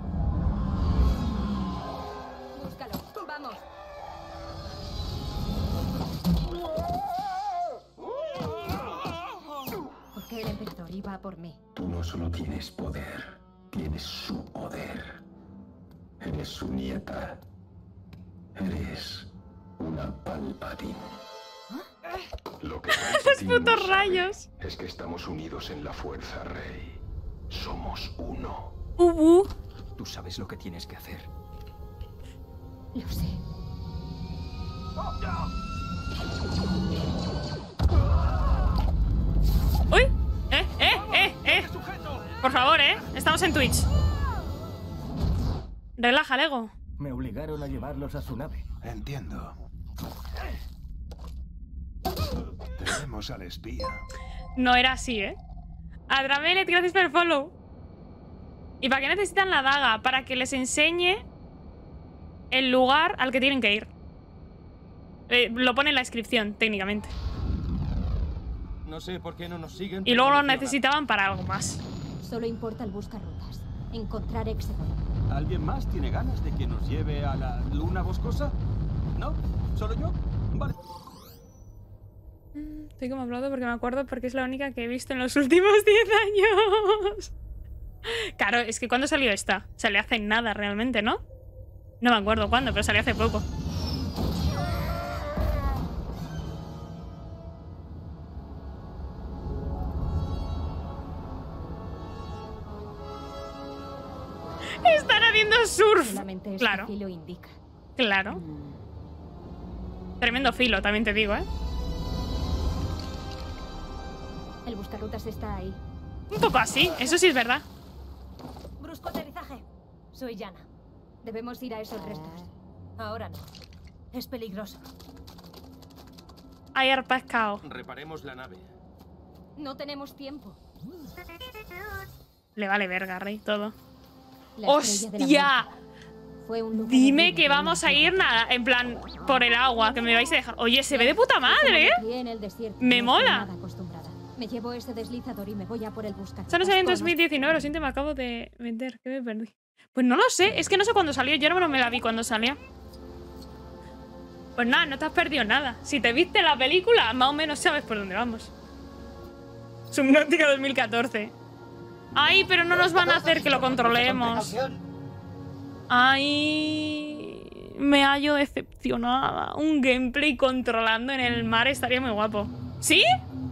Búscalo. Vamos. ¿Por qué el emperador iba a por mí? Tú no solo tienes poder, tienes su poder. Eres su nieta. Eres una Palpatine. Lo que Los Palpatine putos no sabe rayos. es que estamos unidos en la fuerza, Rey. Somos uno. Ubu. Tú sabes lo que tienes que hacer. Lo sé. ¡Uy! ¡Eh, eh, eh, eh! Por favor, ¿eh? Estamos en Twitch. Relaja, Lego. Me obligaron a llevarlos a su nave. Entiendo. Tenemos al espía. No era así, ¿eh? Adramelet, gracias por el follow. ¿Y para qué necesitan la daga? Para que les enseñe el lugar al que tienen que ir. Eh, lo pone en la descripción, técnicamente. No sé por qué no nos siguen. Y luego lo necesitaban para algo más. Solo importa el buscarrutas. Encontrar Exegol. ¿Alguien más tiene ganas de que nos lleve a la luna boscosa? ¿No? ¿Solo yo? Vale. Estoy como hablando porque me acuerdo porque es la única que he visto en los últimos diez años. Claro, es que ¿cuándo salió esta? Salió hace nada realmente, ¿no? No me acuerdo cuándo, pero salió hace poco. Están haciendo surf. Solamente este Claro. filo indica. Claro. Tremendo filo, también te digo, ¿eh? El buscarrutas está ahí. Un poco así, eso sí es verdad. Brusco aterrizaje. Soy Yana. Debemos ir a esos restos. Ahora no. Es peligroso. Ayer pescado. Reparemos la nave. No tenemos tiempo. Le vale verga, Rey, todo. La estrella de la ¡Hostia! muerte. Fue un lugar Dime horrible. que vamos a ir nada, en plan, por el agua, que me vais a dejar. Oye, se ve de puta madre, ¿eh? Me crié en el desierto, Me no estoy mola. nada acostumbrada. Me llevo ese deslizador y me voy a por el buscar. Eso no salió en dos mil diecinueve, lo siento, me acabo de vender, que me perdí. Pues no lo sé, es que no sé cuándo salió, yo no me la vi cuando salió. Pues nada, no te has perdido nada. Si te viste la película, más o menos sabes por dónde vamos. Subnautica dos mil catorce. Ay, pero no nos van a hacer que lo controlemos. Ay, me hallo decepcionada. Un gameplay controlando en el mar estaría muy guapo. ¿Sí?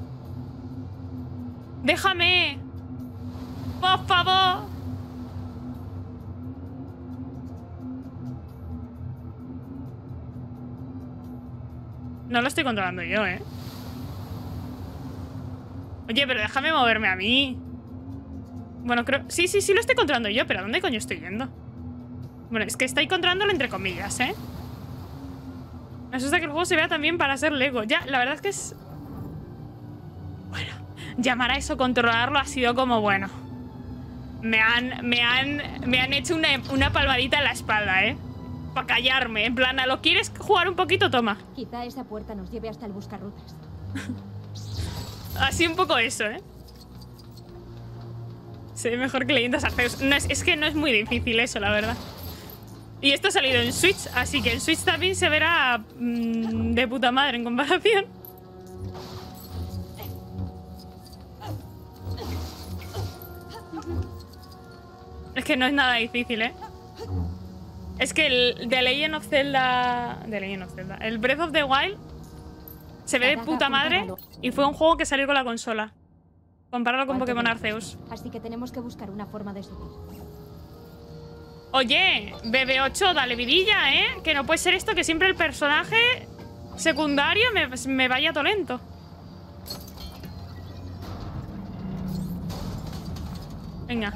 Déjame. Por favor. No lo estoy controlando yo, ¿eh? Oye, pero déjame moverme a mí. Bueno, creo... Sí, sí, sí lo estoy controlando yo, pero ¿a dónde coño estoy yendo? Bueno, es que estoy controlándolo entre comillas, ¿eh? Me asusta que el juego se vea también para ser Lego. Ya, la verdad es que es... Bueno, llamar a eso controlarlo ha sido como bueno. Me han... Me han... Me han hecho una, una palmadita en la espalda, ¿eh? Para callarme. En plan, ¿a lo quieres jugar un poquito? Toma. Quizá esa puerta nos lleve hasta el buscarrutas. Así un poco eso, ¿eh? Se ve mejor que Leyendas Arceus. No, es, es que no es muy difícil eso, la verdad. Y esto ha salido en Switch, así que en Switch también se verá mmm, de puta madre en comparación. Es que no es nada difícil, ¿eh? Es que el The Legend of Zelda... The Legend of Zelda... El Breath of the Wild se ve de puta madre y fue un juego que salió con la consola. Compáralo con Pokémon Arceus. Así que tenemos que buscar una forma de subir. Oye, B B ocho, dale vidilla, ¿eh? Que no puede ser esto, que siempre el personaje secundario me, me vaya todo lento. Venga.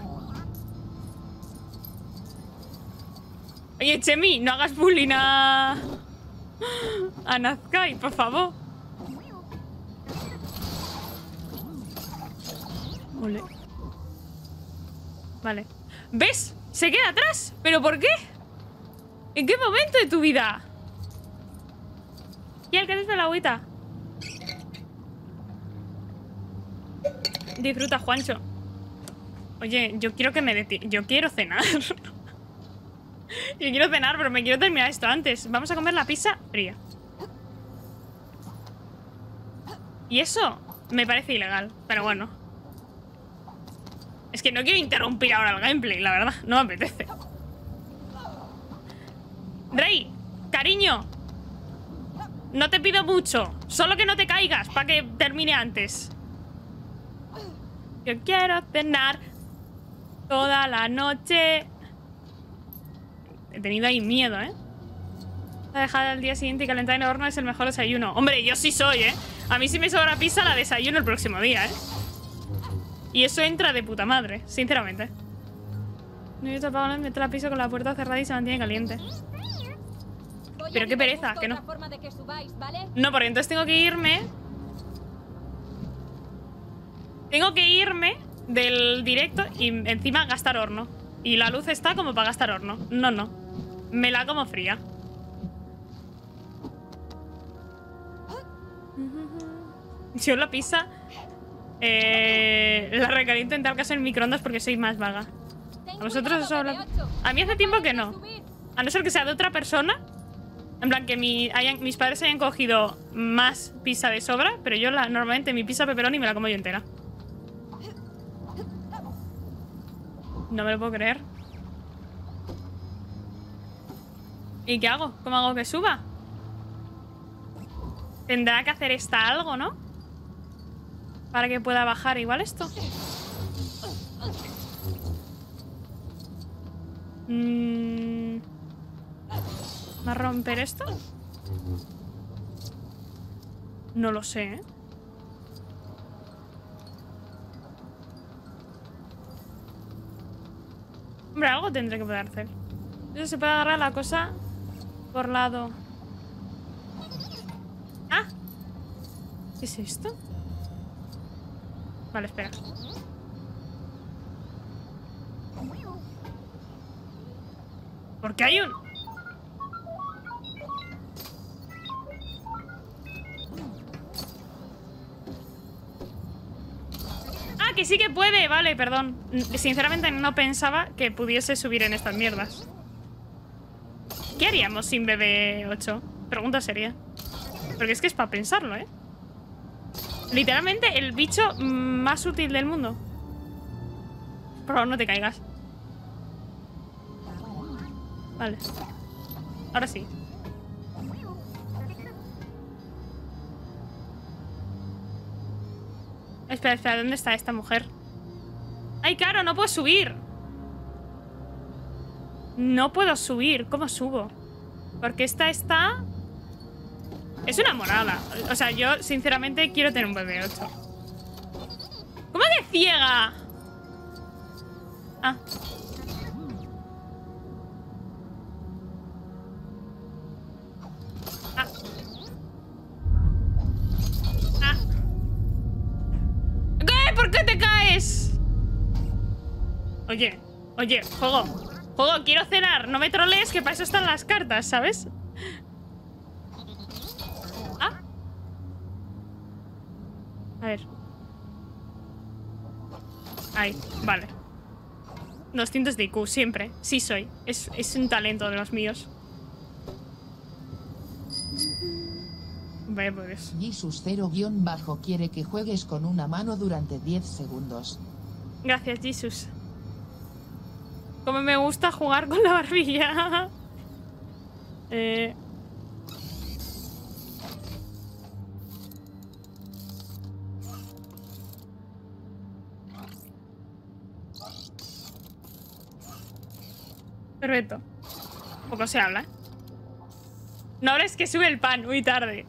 Oye, Chemi, no hagas bullying a... a Nazkai, por favor. Ole. Vale. ¿Ves? Se queda atrás. ¿Pero por qué? ¿En qué momento de tu vida? ¿Y el que de la agüita? Disfruta, Juancho. Oye, yo quiero que me deti... Yo quiero cenar. Yo quiero cenar, pero me quiero terminar esto antes. Vamos a comer la pizza fría. Y eso me parece ilegal, pero bueno. Es que no quiero interrumpir ahora el gameplay, la verdad. No me apetece. Rey, cariño. No te pido mucho. Solo que no te caigas para que termine antes. Yo quiero cenar toda la noche. He tenido ahí miedo, ¿eh? A dejar al día siguiente y calentar en el horno es el mejor desayuno. Hombre, yo sí soy, ¿eh? A mí si me sobra pizza la desayuno el próximo día, ¿eh? Y eso entra de puta madre, sinceramente. No he tapado, meto la pizza con la puerta cerrada y se mantiene caliente. Pero qué pereza, que no. No, porque entonces tengo que irme. Tengo que irme del directo y encima gastar horno. Y la luz está como para gastar horno. No, no. Me la como fría. Yo la pizza eh, la recaliento en tal caso en microondas porque soy más vaga. ¿A vosotros os habla? A mí hace tiempo que no. A no ser que sea de otra persona. En plan que mi, hayan, mis padres hayan cogido más pizza de sobra. Pero yo la, normalmente mi pizza pepperoni me la como yo entera. No me lo puedo creer. ¿Y qué hago? ¿Cómo hago que suba? Tendrá que hacer esta algo, ¿no? Para que pueda bajar igual esto. Mm. ¿Va a romper esto? No lo sé, ¿eh? Hombre, algo tendré que poder hacer. Entonces se puede agarrar la cosa por lado. ¡Ah! ¿Qué es esto? Vale, espera. ¿Por qué hay un...? Ah, que sí que puede. Vale, perdón. Sinceramente no pensaba que pudiese subir en estas mierdas. ¿Qué haríamos sin B B ocho? Pregunta seria. Porque es que es para pensarlo, ¿eh? Literalmente el bicho más útil del mundo. Por favor, no te caigas. Vale. Ahora sí. Espera, espera, ¿dónde está esta mujer? ¡Ay, claro! ¡No puedo subir! No puedo subir. ¿Cómo subo? Porque esta está... Es una morada. O sea, yo sinceramente quiero tener un B B ocho. ¿Cómo de ciega? Ah. Ah. Ah. ¿Qué? ¿Por qué te caes? Oye, oye, juego. Juego, quiero cenar. No me trolees, que para eso están las cartas, ¿sabes? Ah. A ver. Ahí, vale. doscientos de I Q, siempre. Sí soy. Es, es un talento de los míos. Vaya pues. Jesus cero guión bajo quiere que juegues con una mano durante diez segundos. Gracias, Jesus. Como me gusta jugar con la barbilla. eh... Perfecto. Poco se habla, ¿eh? No hables que sube el pan. Muy tarde.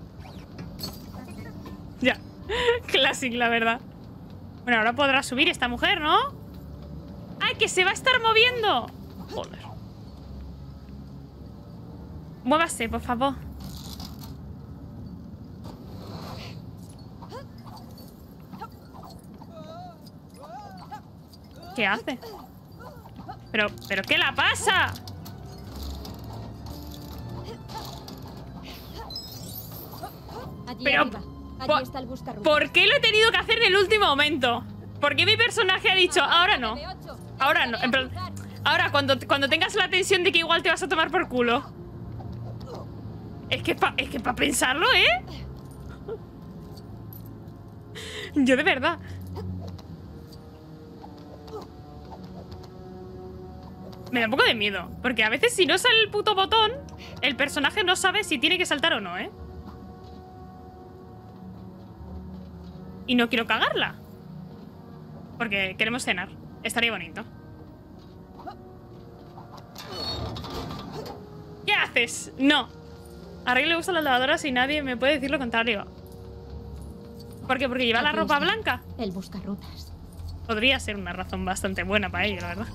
Ya. Classic, la verdad. Bueno, ahora podrá subir esta mujer, ¿no? ¡Ay, que se va a estar moviendo! Joder. Muévase, por favor. ¿Qué hace? Pero, ¿pero qué la pasa? Allí Pero, arriba. Allí está el buscarrutas. ¿por qué lo he tenido que hacer en el último momento? ¿Por qué mi personaje ha dicho, ahora no? Ahora no. En plan, ahora, cuando, cuando tengas la tensión de que igual te vas a tomar por culo. Es que pa, es que para pensarlo, ¿eh? Yo de verdad. Me da un poco de miedo. Porque a veces si no sale el puto botón, el personaje no sabe si tiene que saltar o no, ¿eh? Y no quiero cagarla. Porque queremos cenar. Estaría bonito. ¿Qué haces? No. A Rey le gustan las lavadoras y nadie me puede decir lo contrario. ¿Por qué? Porque lleva la ropa blanca. El buscarrutas. Podría ser una razón bastante buena para ello, la verdad.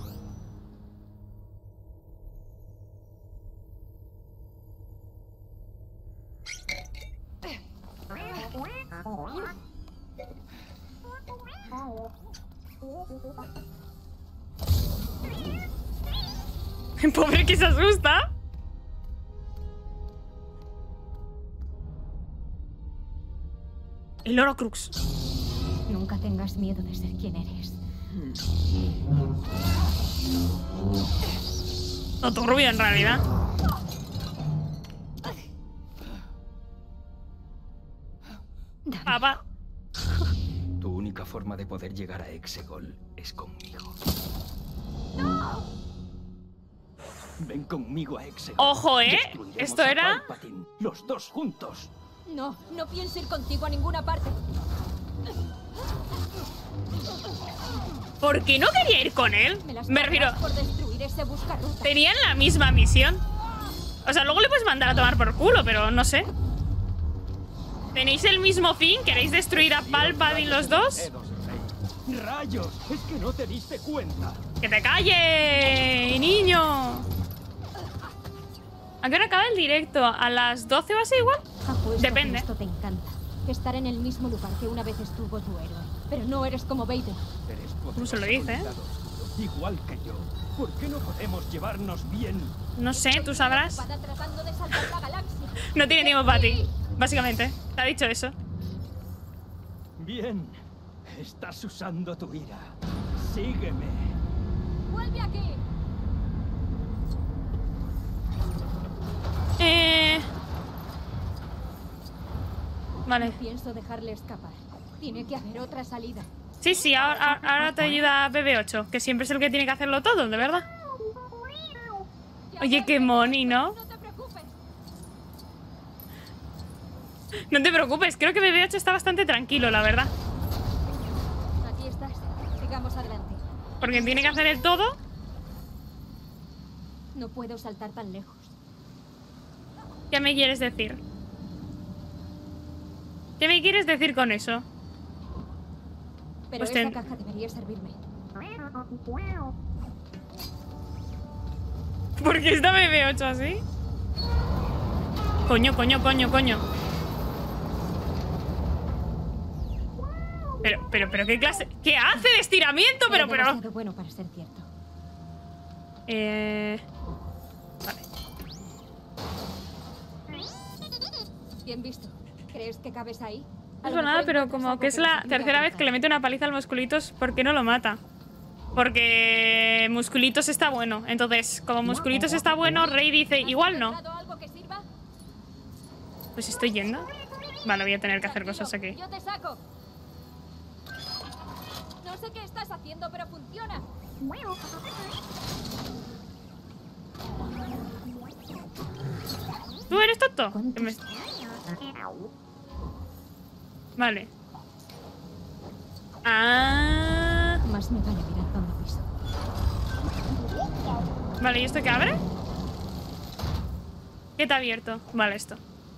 Pobre que se asusta. El Horcrux. Nunca tengas miedo de ser quien eres. No, tu rubio en realidad. Papá. Tu única forma de poder llegar a Exegol es conmigo. Ven conmigo a Exegol. Ojo, ¿eh? Esto era... Palpatine, los dos juntos. No, no pienso ir contigo a ninguna parte. ¿Por qué no quería ir con él? Me, las Me refiero... por destruir ese buscarrutas. Tenían la misma misión. O sea, luego le puedes mandar a tomar por culo, pero no sé. ¿Tenéis el mismo fin? ¿Queréis destruir a Palpatine los dos? ¡Rayos! Es que no te diste cuenta. ¡Que te calle, niño! ¿A qué hora acaba el directo? ¿A las doce o así igual? Apuesto Depende. que esto te encanta. Estar en el mismo lugar que una vez estuvo tu héroe. Pero no eres como Vader. ¿Cómo se lo dice, eh? Igual que yo. ¿Por qué no podemos llevarnos bien? No sé, tú sabrás. Tratando de salvar la galaxia. No tiene tiempo para ti, básicamente. Te ha dicho eso. Bien. Estás usando tu ira. Sígueme. ¡Vuelve aquí! Eh... Vale. No pienso dejarle escapar. Tiene que haber otra salida. Sí, sí, ahora, ahora te ayuda B B ocho, que siempre es el que tiene que hacerlo todo, de verdad. Oye, qué moni, ¿no? No te preocupes, creo que B B ocho está bastante tranquilo, la verdad. Aquí estás. Sigamos adelante. Porque tiene que hacer el todo. No puedo saltar tan lejos. ¿Qué me quieres decir? ¿Qué me quieres decir con eso? Pero Pues esa ten... caja debería servirme. ¿Por qué está B B ocho así? Coño, coño, coño, coño. Pero, pero, pero, ¿qué clase? ¿Qué hace de estiramiento? Pero, Es pero... demasiado bueno para ser cierto. Eh... Vale. Bien visto. ¿Crees que cabes ahí? No es por nada, pero como que es la tercera vez que le mete una paliza al Musculitos, ¿por qué no lo mata? Porque Musculitos está bueno. Entonces, como Musculitos está bueno, Rey dice, igual no. Pues estoy yendo. Vale, voy a tener que hacer cosas aquí. Yo te saco. No sé qué estás haciendo, pero funciona. ¿Tú eres tonto? Me... Vale. Ah. Más me vale mirar dónde piso. Vale, ¿y esto qué abre? ¿Qué te ha abierto? Vale, esto.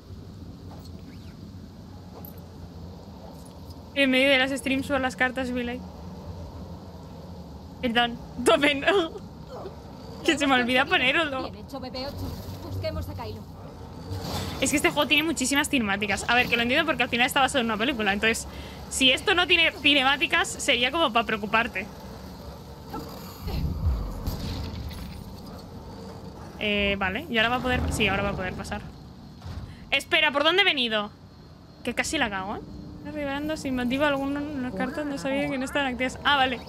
En medio de las streams o las cartas, Billy. Perdón. Tomen. Que se me olvida ponerlo. Bien hecho, B B ocho. Busquemos a Kylo. Es que este juego tiene muchísimas cinemáticas. A ver, que lo entiendo porque al final está basado en una película. Entonces, si esto no tiene cinemáticas, sería como para preocuparte. Eh, vale. ¿Y ahora va a poder...? Sí, ahora va a poder pasar. Espera, ¿por dónde he venido? Que casi la cago, ¿eh? Revelando sin motivo alguno las cartas no sabía que no estaban activas. Ah, vale.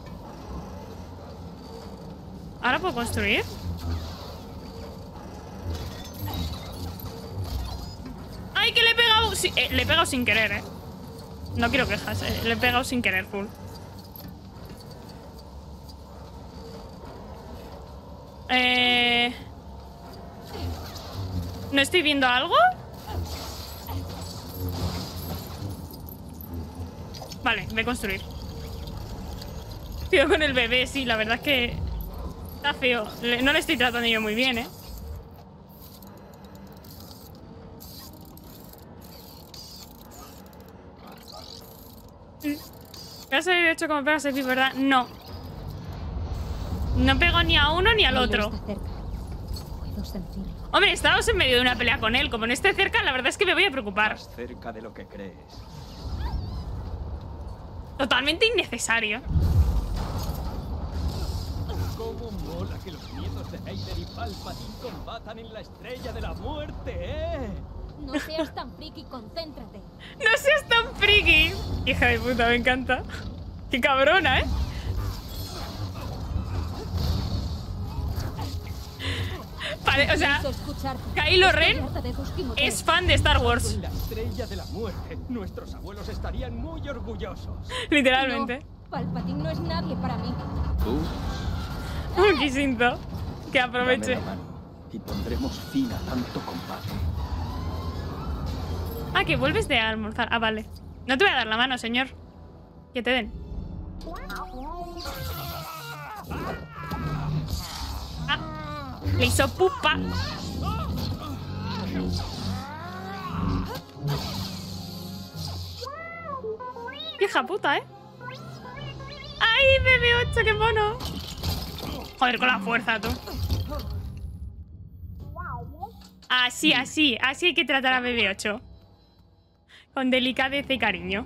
¿Ahora puedo construir? ¡Ay, que le he pegado! Sí, eh, le he pegado sin querer, eh. No quiero quejas, eh. Le he pegado sin querer, full. Eh... ¿No estoy viendo algo? Vale, voy a construir. Tío, con el bebé, sí, la verdad es que está feo. Le, no le estoy tratando yo muy bien, ¿eh? ¿Has de hecho como pegas el pipo, verdad? No. No pego ni a uno ni al otro. Hombre, estamos en medio de una pelea con él. Como no esté cerca, la verdad es que me voy a preocupar. Más cerca de lo que crees. Totalmente innecesario. Cómo mola que los nietos de Vader y Palpatine combatan en la Estrella de la Muerte, ¿eh? No seas tan friki, concéntrate. No seas tan friki. Hija de puta, me encanta. Qué cabrona, ¿eh? Vale, o sea, Kylo Ren es fan de Star Wars. En la Estrella de la Muerte, nuestros abuelos estarían muy orgullosos. Literalmente. No, Palpatine no es nadie para mí. ¿Tú? Un quisinto. Que aproveche. Dame la mano y pondremos fin a tanto combate. Ah, que vuelves de almorzar. Ah, vale. No te voy a dar la mano, señor. Que te den. Ah, le hizo pupa. Hija puta, ¿eh? ¡Ay, B B ocho, qué mono! Joder, con la fuerza, tú. Así, así. Así hay que tratar a B B ocho. Con delicadeza y cariño.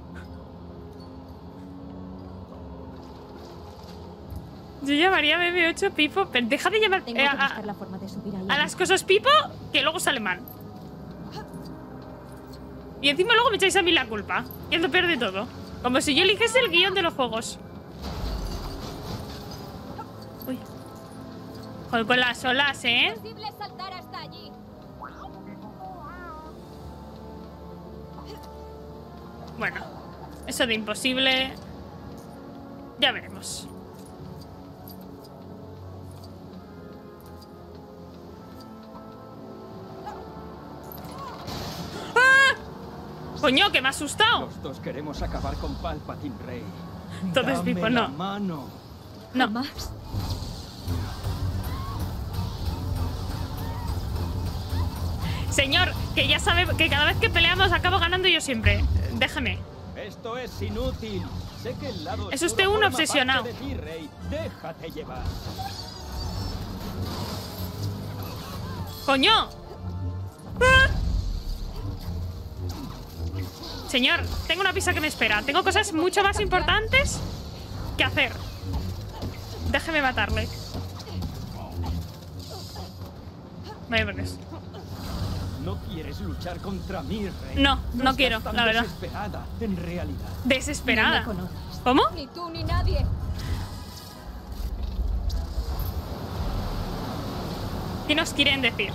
Yo llamaría a B B ocho Pipo, pero deja de llamar eh, a, a, a las cosas Pipo, que luego sale mal. Y encima luego me echáis a mí la culpa. Y es lo peor de todo. Como si yo eligiese el guión de los juegos. Uy. Joder, con las olas, ¿eh? Bueno, eso de imposible. Ya veremos. ¡Ah! Coño, que me ha asustado. Los dos queremos acabar con Palpatine, Rey. Entonces, Pipo, no. Mano. No. Más. Señor, que ya sabe que cada vez que peleamos acabo ganando yo siempre. Déjame. Esto es inútil. Sé que el lado es usted un obsesionado. De ti, Rey. Déjate llevar. ¡Coño! ¡Ah! Señor, tengo una pizza que me espera. Tengo cosas mucho más importantes que hacer. Déjeme matarle. Vaya por Dios. No quieres luchar contra mí, Rey. No, no, no quiero, la verdad. Desesperada, en realidad. Desesperada. No me ¿Cómo? Ni tú ni nadie. ¿Qué nos quieren decir?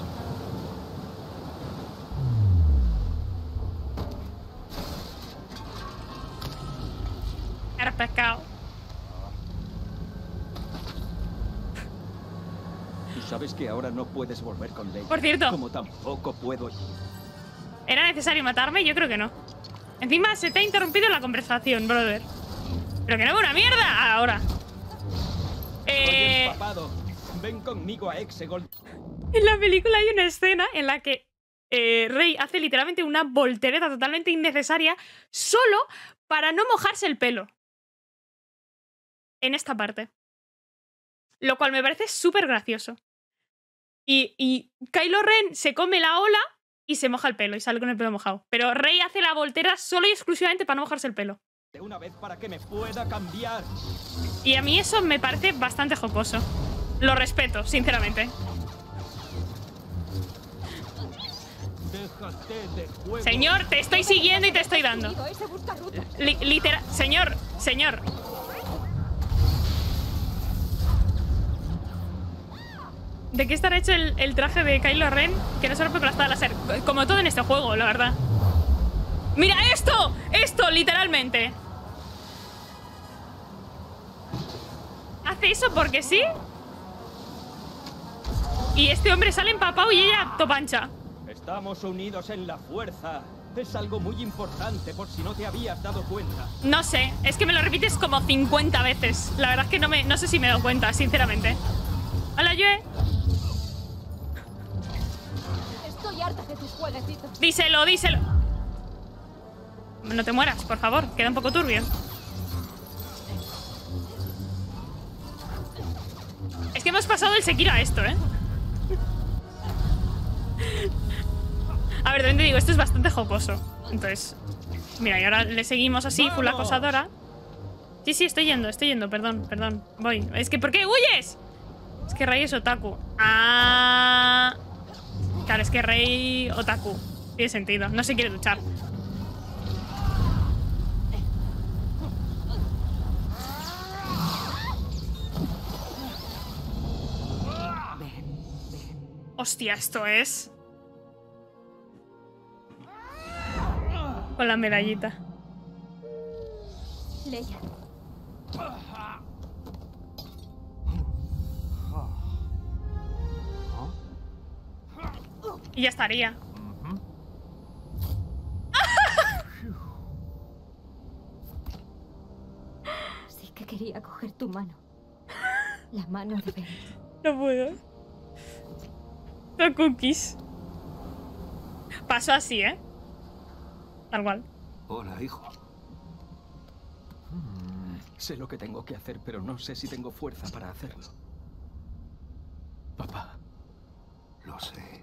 Era pescado. Tú sabes que ahora no puedes volver con Leia. Por cierto. Como tampoco puedo yo. ¿Era necesario matarme? Yo creo que no. Encima se te ha interrumpido la conversación, brother. Pero que no fue una mierda ahora. Oye, Eh... papado, ven conmigo a Exegol. En la película hay una escena en la que eh, Rey hace literalmente una voltereta totalmente innecesaria solo para no mojarse el pelo. En esta parte. Lo cual me parece súper gracioso. Y, y Kylo Ren se come la ola y se moja el pelo y sale con el pelo mojado. Pero Rey hace la voltera solo y exclusivamente para no mojarse el pelo. De una vez para que me pueda cambiar. Y a mí eso me parece bastante jocoso. Lo respeto, sinceramente. Déjate de juego. Señor, te estoy siguiendo y te estoy dando. Li literal... Señor, señor. ¿De qué estará hecho el, el traje de Kylo Ren? Que no se rompe con la espada láser. Como todo en este juego, la verdad. ¡Mira esto! ¡Esto, literalmente! ¿Hace eso porque sí? Y este hombre sale empapado y ella topancha. Estamos unidos en la fuerza. Es algo muy importante por si no te habías dado cuenta. No sé, es que me lo repites como cincuenta veces. La verdad es que no, me, no sé si me he dado cuenta, sinceramente. Hola, Yue. Estoy harta de tus jueguecitos. Díselo, díselo. No te mueras, por favor. Queda un poco turbio. Es que hemos pasado del Sekiro a esto, ¿eh? A ver, también te digo, esto es bastante jocoso. Entonces, mira, y ahora le seguimos así, full acosadora. Sí, sí, estoy yendo, estoy yendo, perdón, perdón. Voy. Es que, ¿por qué huyes? Es que Rey es otaku. Ah... Claro, es que Rey otaku. Tiene sentido, no se quiere duchar. Hostia, esto es... Con la medallita. Leia. Y ya estaría. Sí que quería coger tu mano. La mano de Ben. No puedo. No cookies. Pasó así, ¿eh? Tal cual. Hola, hijo. Hmm, sé lo que tengo que hacer, pero no sé si tengo fuerza para hacerlo. Papá. Lo sé.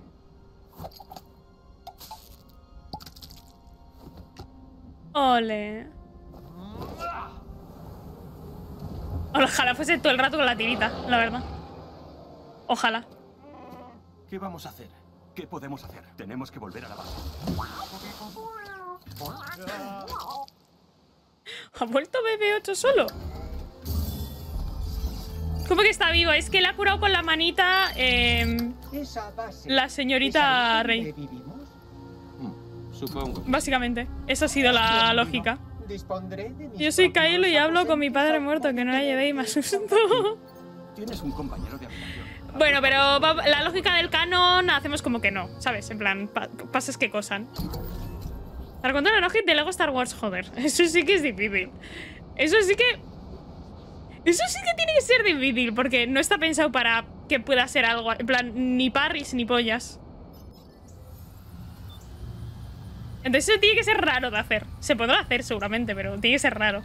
Ole. Ojalá fuese todo el rato con la tirita, la verdad. Ojalá. ¿Qué vamos a hacer? ¿Qué podemos hacer? Tenemos que volver a la base. ¿Ha vuelto B B ocho solo? ¿Cómo que está vivo? Es que le ha curado con la manita eh, la señorita Rey. Supongo. Básicamente, esa ha sido la lógica. Yo soy Kylo y hablo con mi padre muerto, que no la llevé y me asustó. Tienes un compañero de habitación. Bueno, pero la lógica del canon hacemos como que no, ¿sabes? En plan, pa pasas que cosan. Para contar la lógica de Lego Star Wars, joder. Eso sí que es difícil. Eso sí que... Eso sí que tiene que ser difícil, porque no está pensado para que pueda ser algo... En plan, ni parries ni pollas. Entonces eso tiene que ser raro de hacer. Se podrá hacer seguramente, pero tiene que ser raro.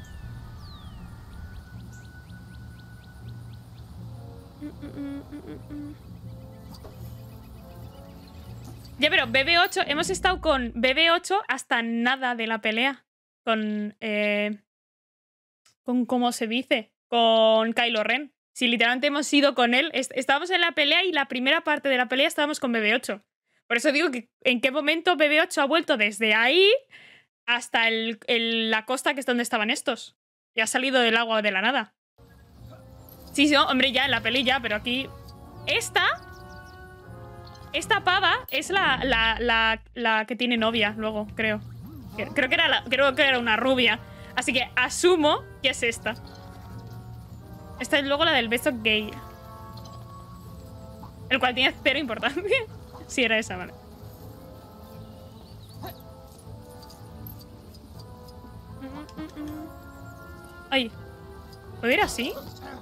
Ya, pero B B ocho, hemos estado con B B ocho hasta nada de la pelea. Con, eh, con, ¿cómo se dice? Con Kylo Ren. Si literalmente hemos ido con él, est estábamos en la pelea y la primera parte de la pelea estábamos con B B ocho. Por eso digo que en qué momento B B ocho ha vuelto desde ahí hasta el, el, la costa, que es donde estaban estos. Y ha salido del agua de la nada. Sí, sí, no, hombre, ya en la peli ya, pero aquí... Esta... esta pava es la, la, la, la que tiene novia luego, creo. Creo que, era la, creo que era una rubia. Así que asumo que es esta. Esta es luego la del beso gay. El cual tiene cero importancia. Sí, era esa, vale. Ay. ¿Puedo ir así?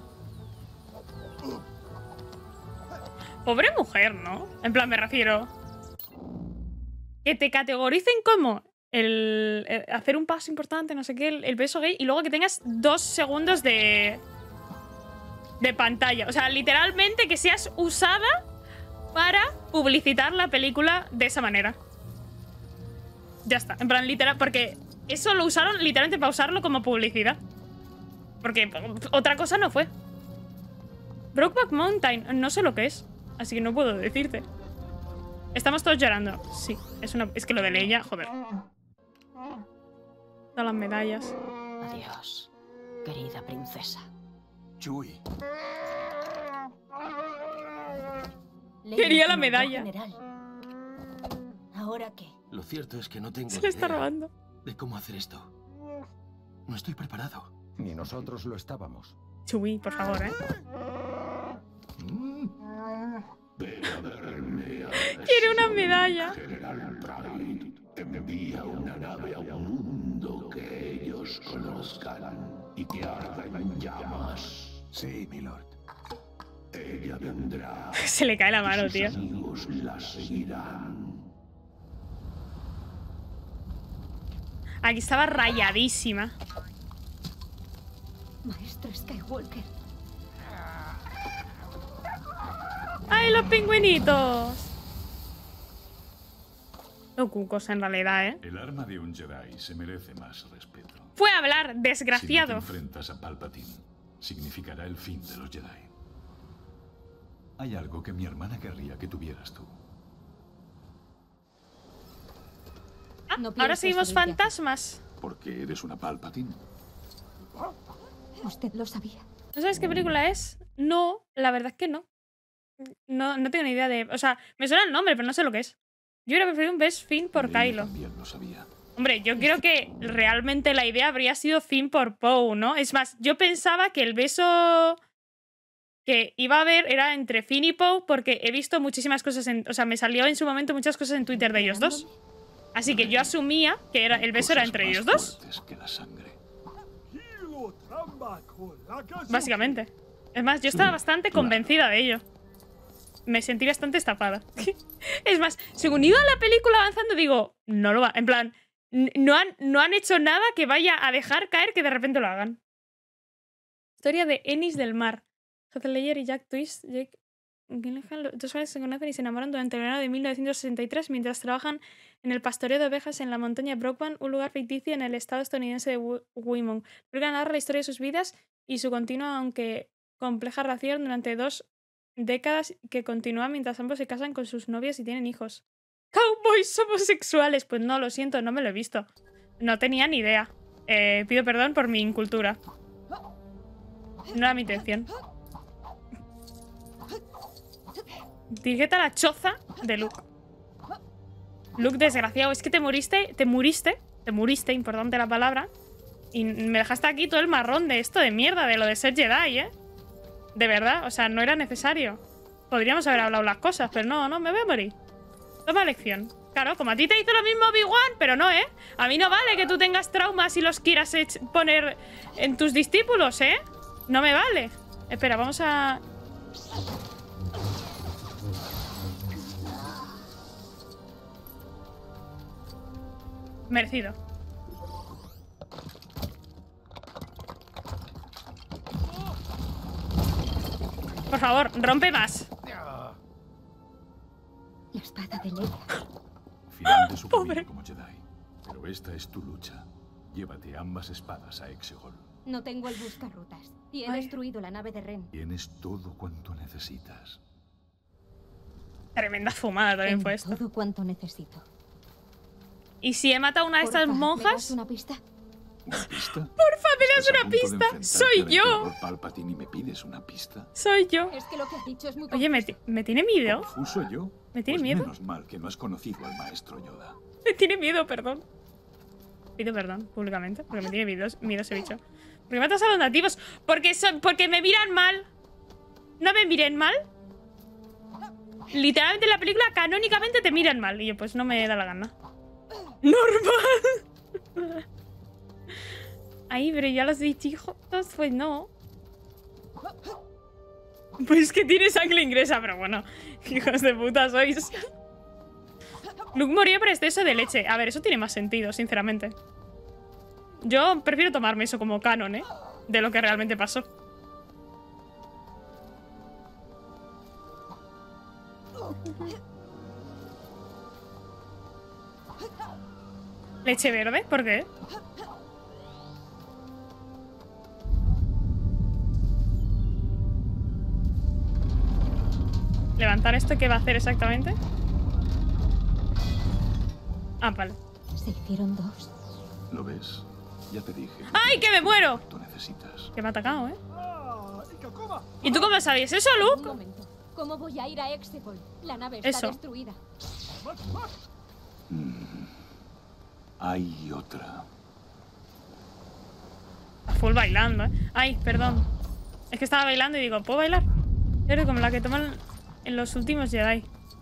Pobre mujer, ¿no? En plan, me refiero... Que te categoricen como el, el hacer un paso importante, no sé qué, el, el beso gay, y luego que tengas dos segundos de... de pantalla. O sea, literalmente que seas usada para publicitar la película de esa manera. Ya está. En plan, literal, porque eso lo usaron literalmente para usarlo como publicidad. Porque otra cosa no fue. Brokeback Mountain, no sé lo que es. Así que no puedo decirte. Estamos todos llorando. Sí, es, una, es que lo de Leia, joder. Todas las medallas. Adiós, querida princesa. Chewie. Quería la medalla. General. ¿Ahora qué? Lo cierto es que no tengo Se le está idea robando. de cómo hacer esto. No estoy preparado. Ni nosotros lo estábamos. Chewie, por favor, ¿eh? Ven a verme a Quiere una medalla. General Pride envía una nave a un mundo que ellos conozcan y que arda en llamas. Sí, milord. Ella vendrá. Se le cae la mano, Sus tío. amigos la seguirán. Aquí estaba rayadísima. Maestro Skywalker. ¡Ay, los pingüinitos! Los cucos, en realidad, ¿eh? El arma de un Jedi se merece más respeto. Fue a hablar, Si no te desgraciado. enfrentas a Palpatine, significará el fin de los Jedi. Hay algo que mi hermana querría que tuvieras tú. Ah, No ahora pienso seguimos subirte aquí. fantasmas. Porque eres una Palpatine. Usted lo sabía. ¿No sabes qué película es? No, la verdad es que no. No, no tengo ni idea de... O sea, me suena el nombre, pero no sé lo que es. Yo hubiera preferido un Best Finn por Ella Kylo. también lo sabía. Hombre, yo creo que realmente la idea habría sido Finn por Poe, ¿no? Es más, yo pensaba que el beso que iba a haber era entre Finn y Poe porque he visto muchísimas cosas en... O sea, me salió en su momento muchas cosas en Twitter de ellos dos. Así que yo asumía que era, el beso era entre ellos dos. Es que la sangre. Básicamente. Es más, yo estaba bastante convencida de ello. Me sentí bastante estafada. Es más, según iba la película avanzando, digo, no lo va. En plan, no han, no han hecho nada que vaya a dejar caer que de repente lo hagan. Historia de Ennis del Mar. Heath Ledger y Jack Twist. Jake Gyllenhaal, los dos jóvenes se conocen y se enamoran durante el verano de mil novecientos sesenta y tres mientras trabajan en el pastoreo de ovejas en la montaña Brockman, un lugar ficticio en el estado estadounidense de Wyoming. Luego narra la historia de sus vidas y su continua, aunque compleja relación durante dos décadas que continúa mientras ambos se casan con sus novias y tienen hijos. ¡Cowboys homosexuales! Pues no, lo siento, no me lo he visto. No tenía ni idea. Eh, pido perdón por mi incultura. No era mi intención. Dirigete a la choza de Luke. Luke, desgraciado, es que te muriste, te muriste, te muriste, importante la palabra. Y me dejaste aquí todo el marrón de esto de mierda, de lo de ser Jedi, ¿eh? De verdad, o sea, no era necesario. Podríamos haber hablado las cosas, pero no, no, me voy a morir. Toma lección. Claro, como a ti te hizo lo mismo Obi-Wan, pero no, ¿eh? A mí no vale que tú tengas traumas y los quieras poner en tus discípulos, ¿eh? No me vale. Espera, vamos a... Merecido. Por favor, rompe más. La espada de Leia. Final su camino como Jedi. Pero esta es tu lucha. Llévate ambas espadas a Exegol. No tengo el buscarrutas. Y he Ay. destruido la nave de Ren. Tienes todo cuanto necesitas. Tremenda fumada también Tengo fue esto. todo cuanto necesito. ¿Y si he matado a una de estas Porfa, ¿me das monjas? una pista? ¿Una pista? Porfa, me das ¿Estás a una punto de pista. enfrentarte Soy al yo. emperador Palpatine y me pides una pista? Soy yo. Es que lo que ha dicho es muy Oye, ¿me, ti- ¿me tiene miedo? ¿Confuso yo? ¿Me tiene Pues miedo? menos mal que no has conocido al maestro Yoda. Me tiene miedo, perdón. Pido perdón públicamente, porque me tiene miedo, miedo ese bicho. Porque matas a los nativos. Porque, son, porque me miran mal. ¿No me miren mal? Literalmente en la película canónicamente te miran mal. Y yo, pues no me da la gana. ¡Normal! Ay, pero ya los bichijos, pues no. Pues que tiene sangre ingresa, pero bueno. Hijos de puta sois. Luke murió por exceso de leche. A ver, eso tiene más sentido, sinceramente. Yo prefiero tomarme eso como canon, ¿eh? De lo que realmente pasó. ¿Leche verde? ¿Por qué? ¿Levantar esto qué va a hacer exactamente? Ah, vale. Se hicieron dos. ¿Lo ves? Ya te dije. ¡Ay, que me muero! Tú necesitas. Que me ha atacado, ¿eh? ¿Y tú cómo sabías eso, Un Luke? momento. ¿Cómo voy a ir a Exegol? La nave está Eso. destruida. Mm. Hay otra. A full bailando, ¿eh? Ay, perdón. Es que estaba bailando y digo, ¿puedo bailar? Pero como la que toman en los últimos Jedi.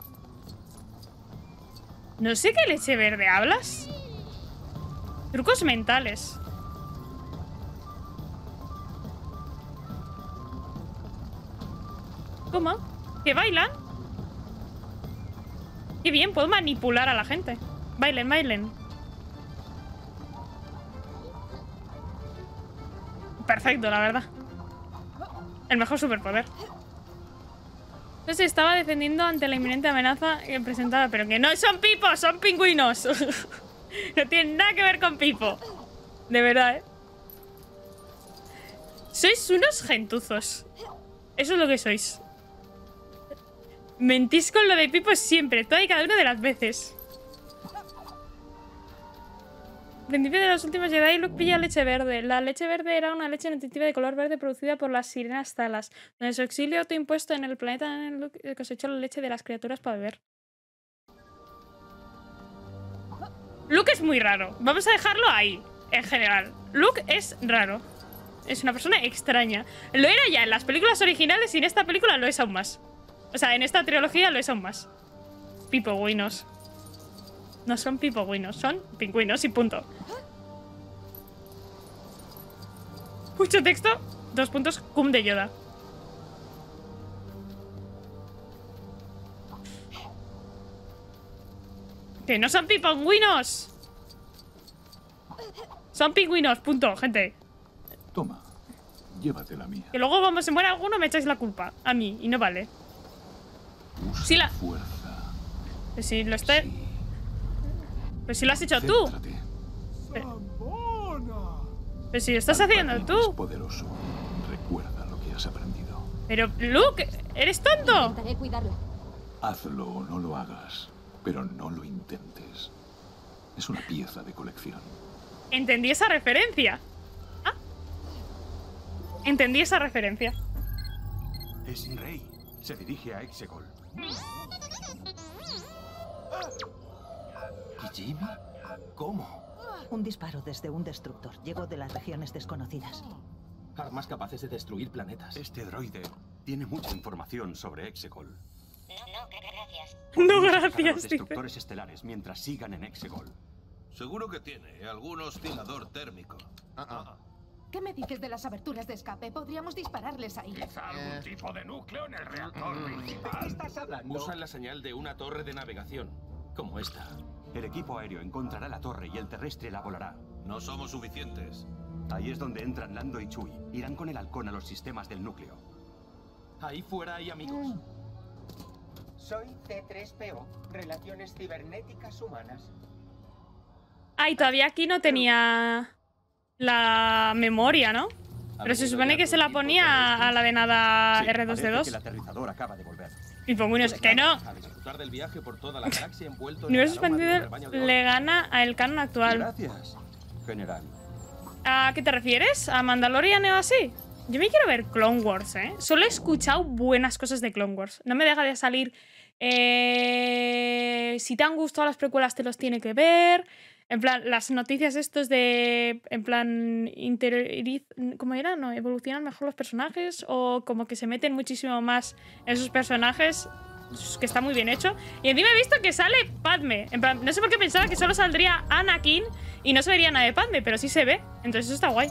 No sé qué leche verde hablas. Trucos mentales. ¿Cómo? ¿Que bailan? Qué bien, puedo manipular a la gente. Bailen, bailen. Perfecto, la verdad. El mejor superpoder. Entonces estaba defendiendo ante la inminente amenaza que presentaba, pero que no son pipos, son pingüinos. No tienen nada que ver con Pipo. De verdad, ¿eh? Sois unos gentuzos. Eso es lo que sois. Mentís con lo de Pipo siempre, toda y cada una de las veces. Al principio de los últimos Jedi, Luke pilla leche verde. La leche verde era una leche nutritiva de color verde producida por las sirenas Talas. Donde su exilio autoimpuesto en el planeta Luke cosechó la leche de las criaturas para beber. Luke es muy raro. Vamos a dejarlo ahí, en general. Luke es raro. Es una persona extraña. Lo era ya en las películas originales y en esta película lo es aún más. O sea, en esta trilogía lo es aún más. Pipogüinos. No son pipogüinos, son pingüinos y punto. Mucho texto. Dos puntos. Cum de Yoda. Que no son pipogüinos. Son pingüinos, punto, gente. Toma, llévate la mía. Que luego cuando se muera alguno me echáis la culpa. A mí, y no vale. Usa Si la... fuerza. Pues si lo está... Pues si lo has hecho tú. Pero... Pero si lo estás haciendo Es tú. poderoso. Recuerda lo que has aprendido. Pero, Luke, ¿eres tonto? Intentaré cuidarla. Hazlo o no lo hagas, pero no lo intentes. Es una pieza de colección. Entendí esa referencia. Ah. Entendí esa referencia. Es Rey. Se dirige a Exegol. ¿Kijimi? ¿Cómo? Un disparo desde un destructor. Llegó de las regiones desconocidas. Armas capaces de destruir planetas. Este droide tiene mucha información sobre Exegol. No, Podemos gracias, sacar a los dice. destructores estelares mientras sigan en Exegol. Seguro que tiene algún oscilador térmico. ¿Qué me dices de las aberturas de escape? Podríamos dispararles ahí. Quizá algún tipo de núcleo en el reactor principal. ¿De qué estás hablando? Usan la señal de una torre de navegación, como esta. El equipo aéreo encontrará la torre y el terrestre la volará. No somos suficientes. Ahí es donde entran Lando y Chewie. Irán con el halcón a los sistemas del núcleo. Ahí fuera hay amigos. Soy C tres P O, Relaciones Cibernéticas Humanas. Ay, todavía aquí no tenía la memoria, ¿no? Pero se supone que se la ponía a la de nada Sí, R dos D parece dos. que el aterrizador acaba de volver. Y pingüinos, que no. A disfrutar del viaje por toda la galaxia envuelto en Universo el aroma de un expandido rebaño de le gana al canon actual. Gracias, general. ¿A qué te refieres? ¿A Mandalorian o así? Yo me quiero ver Clone Wars, ¿eh? Solo he escuchado buenas cosas de Clone Wars. No me deja de salir... Eh... Si te han gustado las precuelas, te los tiene que ver. En plan, las noticias estos de... En plan... Interioriz... ¿Cómo era? ¿No? ¿Evolucionan mejor los personajes? O como que se meten muchísimo más en sus personajes... Que está muy bien hecho. Y encima he visto que sale Padme. En plan, no sé por qué pensaba que solo saldría Anakin y no se vería nada de Padme, pero sí se ve. Entonces eso está guay.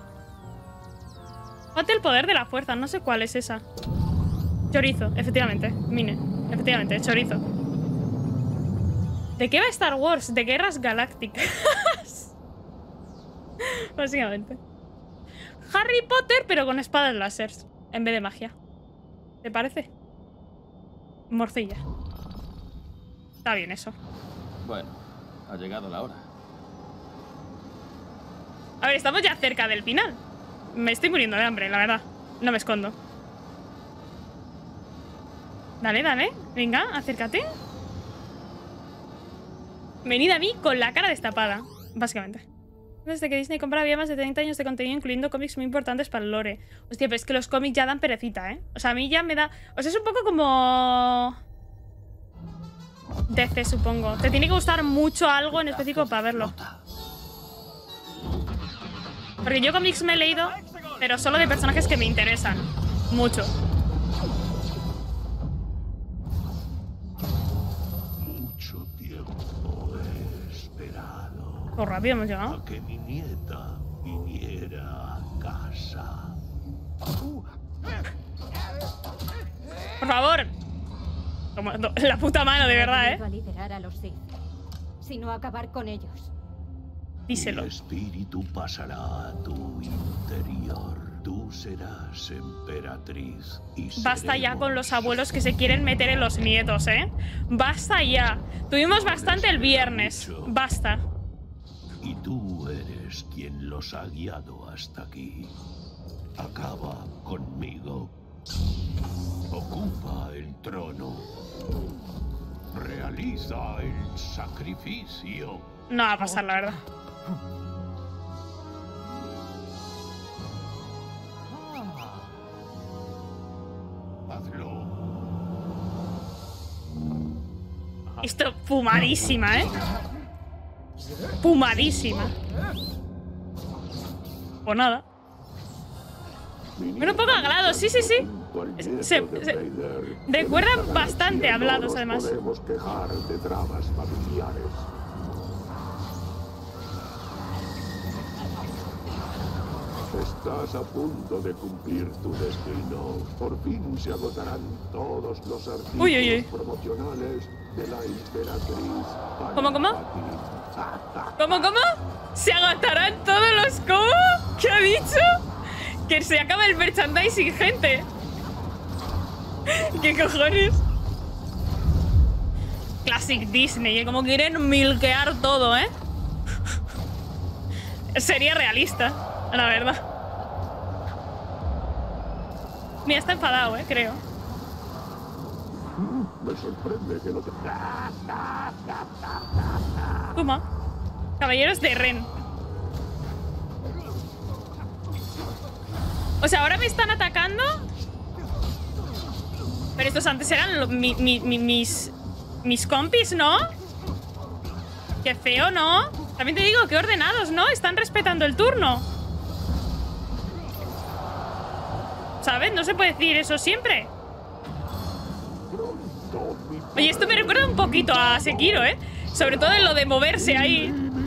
Ponte el poder de la fuerza. No sé cuál es esa. Chorizo, efectivamente. Mine, efectivamente, chorizo. ¿De qué va Star Wars? De guerras galácticas. Básicamente. Harry Potter, pero con espadas láser en vez de magia. ¿Te parece? Morcilla. Está bien eso. Bueno, ha llegado la hora. A ver, estamos ya cerca del final. Me estoy muriendo de hambre, la verdad. No me escondo. Dale, dale. Venga, acércate. Venid a mí con la cara destapada, básicamente. Desde que Disney compra había más de treinta años de contenido, incluyendo cómics muy importantes para el lore. Hostia, pero es que los cómics ya dan perecita, ¿eh? O sea, a mí ya me da... O sea, es un poco como... D C, supongo. Te tiene que gustar mucho algo en específico para verlo. Porque yo cómics me he leído, pero solo de personajes que me interesan. Mucho. Mucho tiempo he esperado. Por rápido hemos llegado. A que mi nieta viniera a casa. Por favor. Como la puta mano, de verdad, ¿eh? A liderar a los Sith, sino acabar con ellos. Díselo. Mi espíritu pasará a tu interior. Tú serás emperatriz y basta ya con los abuelos que se quieren meter en los nietos, ¿eh? Basta ya. Tuvimos bastante el viernes. Basta. Y tú eres quien los ha guiado hasta aquí. Acaba conmigo. Ocupa el trono. Realiza el sacrificio. No va a pasar, la verdad. Hazlo. Esto, fumadísima, ¿eh? Fumadísima. Pues nada. Pero un poco hablados, sí, sí, sí. Se, se, recuerdan bastante hablados, además. Podemos quejar de dramas familiares. Estás a punto de cumplir tu destino. Por fin se agotarán todos los artículos uy, uy, uy. promocionales de la emperatriz. ¿Cómo, cómo? ¿Cómo, cómo? ¿Se agotarán todos los cómo? ¿Qué ha dicho? Que se acaba el merchandising, gente. ¿Qué cojones? Classic Disney, ¿eh? Como quieren milquear todo, ¿eh? Sería realista, la verdad. Mira, está enfadado, ¿eh? Creo. Me sorprende que no te... Toma. Caballeros de Ren. O sea, ahora me están atacando. Pero estos antes eran lo, mi, mi, mi, mis... Mis compis, ¿no? Qué feo, ¿no? También te digo, qué ordenados, ¿no? Están respetando el turno. ¿Sabes? No se puede decir eso siempre. Oye, esto me recuerda un poquito a Sekiro, ¿eh? Sobre todo en lo de moverse ahí.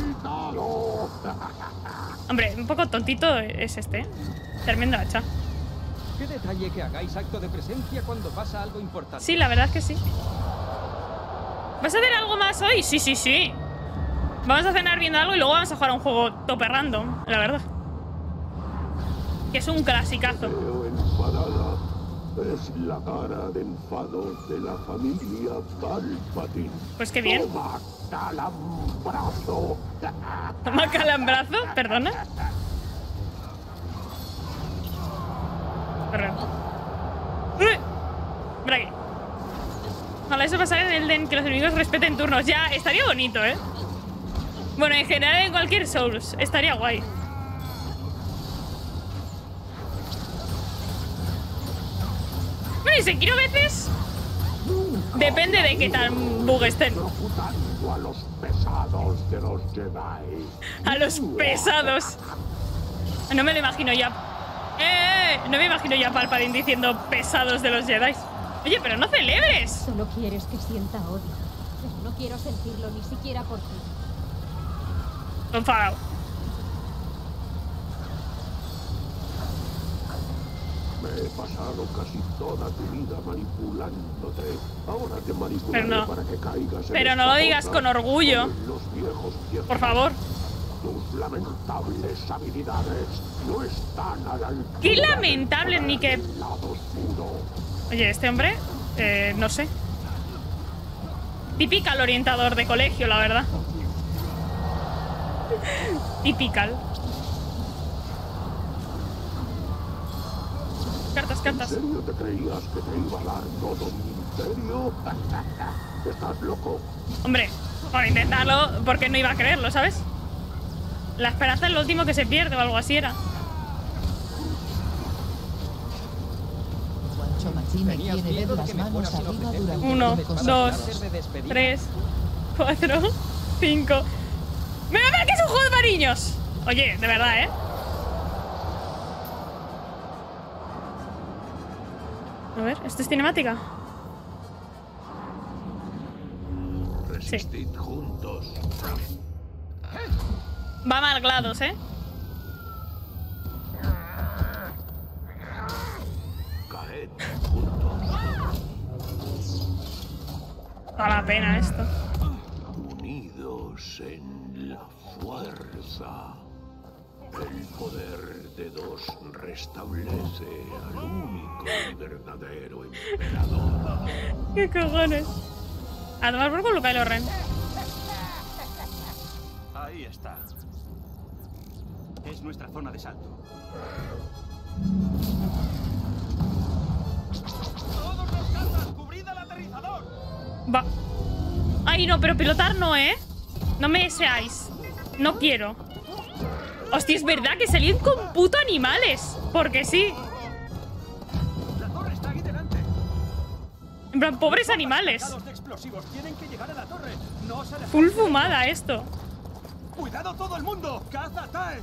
Hombre, un poco tontito es este, ¿eh? Tremenda hacha. Qué detalle que hagáis acto de presencia cuando pasa algo importante. Sí, la verdad es que sí. ¿Vas a hacer algo más hoy? Sí, sí, sí. Vamos a cenar viendo algo y luego vamos a jugar a un juego tope random, la verdad. Que es un clasicazo. Enfadada. Es la cara de enfado de la familia Palpatine. Pues qué bien. Toma calambrazo. ¿Toma calambrazo? ¿Perdona? Perdón. ¡Uy! Por aquí. Ojalá eso pasara en Elden, que los enemigos respeten turnos. Ya, estaría bonito, ¿eh? Bueno, en general en cualquier Souls estaría guay. Bueno, y Sekiro a veces depende de qué tan bug estén. A los pesados de los Jedi. A los pesados. No me lo imagino ya. ¡Eh! No me imagino ya a Palpatine diciendo pesados de los Jedi. Oye, pero no celebres. Solo quieres que sienta odio. Pero no quiero sentirlo ni siquiera por ti. Enfadado. Me he pasado casi toda tu vida manipulándote. Ahora te manipularé Pero no. para que caigas en Pero no esta lo digas cosa con orgullo. como en los viejos tiempos. Por favor. Tus lamentables habilidades no están a la altura. Qué lamentable, ni que... del lado oscuro. Oye, este hombre, eh, no sé. Typical orientador de colegio, la verdad. Typical. Cartas, cartas. ¿En serio te creías que te iba a dar todo mi imperio? ¿Estás loco? Hombre, por intentarlo, porque no iba a creerlo, ¿sabes? La esperanza es lo último que se pierde o algo así era. Chomachime quiere ver las manos arriba durante Uno, dos, tres, cuatro, cinco. ¡Mira, mira que es un juego para niños! Oye, de verdad, ¿eh? A ver, ¿esto es cinemática? Resistid juntos. Va mal GLaDOS, ¿eh? Caed juntos. Da la pena esto. Unidos en la fuerza. El poder de dos restablece al único y verdadero emperador. ¿Qué cojones? A tomar por culo Kylo Ren. Ahí está. Es nuestra zona de salto. ¡Todos los cazas! ¡Cubrid al aterrizador! Va. Ay, no, pero pilotar no, ¿eh? No me deseáis. No quiero. Hostia, es verdad que salían con puto animales. Porque sí. La torre está aquí delante. En plan, pobres animales. Los de explosivos tienen que llegar a la torre. No se les... Full fumada esto. ¡Cuidado todo el mundo! ¡Caza Tae!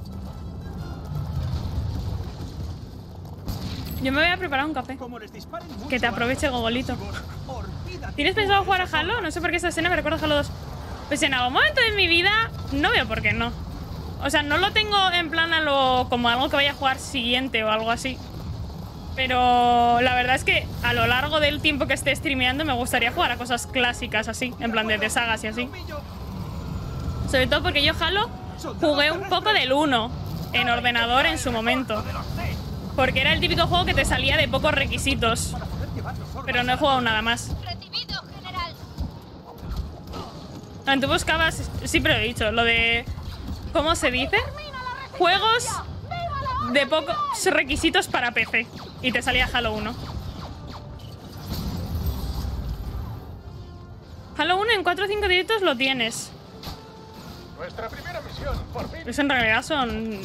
Yo me voy a preparar un café. Como les disparen mucho Que te aproveche, Gogolito. Olvídate. ¿Tienes pensado jugar a Halo? No sé por qué esta escena me recuerda a Halo dos. Pues en algún momento de mi vida no veo por qué no. O sea, no lo tengo en plan a lo, como algo que vaya a jugar siguiente o algo así. Pero la verdad es que a lo largo del tiempo que esté streameando me gustaría jugar a cosas clásicas así, en plan de, de sagas y así. Sobre todo porque yo Halo jugué un poco del uno en ordenador en su momento. Porque era el típico juego que te salía de pocos requisitos. Pero no he jugado nada más. Ah, tú buscabas, siempre lo he dicho, lo de... ¿Cómo se dice? Juegos de pocos requisitos para P C. Y te salía Halo uno. Halo uno en cuatro o cinco directos lo tienes. Nuestra primera misión, por fin. Eso en realidad son...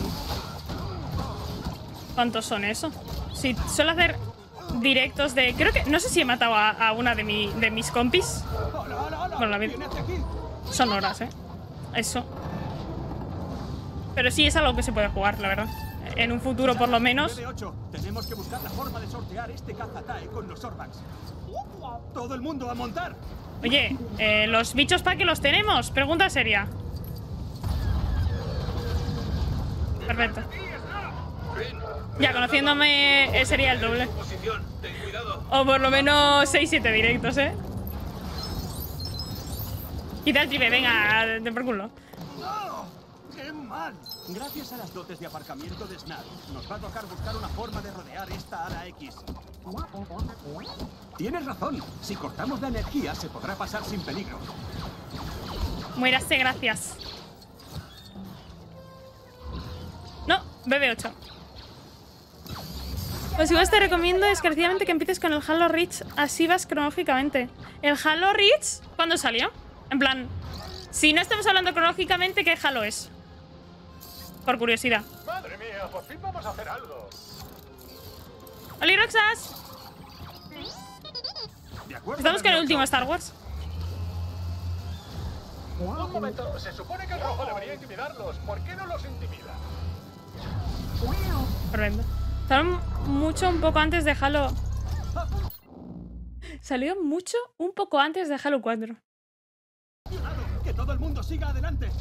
¿Cuántos son eso? Si suelo hacer directos de... Creo que... No sé si he matado a, a una de, mi, de mis compis. Bueno, la vida. Son horas, ¿eh? Eso. Pero sí es algo que se puede jugar, la verdad. En un futuro, por lo menos. Tenemos que buscar la forma de sortear este caza Tae con los Orbax. Todo el mundo a montar. Oye, eh, ¿los bichos para qué los tenemos? Pregunta seria. Perfecto. Ya, conociéndome, eh, sería el doble. O por lo menos seis siete directos, ¿eh? Quita el tripe, venga, de por culo. ¡No! ¡Qué mal! Gracias a las dotes de aparcamiento de Snap, nos va a tocar buscar una forma de rodear esta ala X. Tienes razón. Si cortamos la energía, se podrá pasar sin peligro. Muérase, gracias. No, B B ocho. Pues igual te recomiendo descarecidamente que empieces con el Halo Reach, así vas cronológicamente. ¿El Halo Reach cuándo salió? En plan, si no estamos hablando cronológicamente, ¿qué Halo es? Por curiosidad. Madre mía, por fin vamos a hacer algo. ¡Hola, Roxas! Estamos con el último Star Wars. Un momento, se supone que el rojo debería intimidarlos. ¿Por qué no los intimida? Horrendo. Salió mucho un poco antes de Halo. Salió mucho un poco antes de Halo cuatro. ¡Que todo el mundo siga adelante!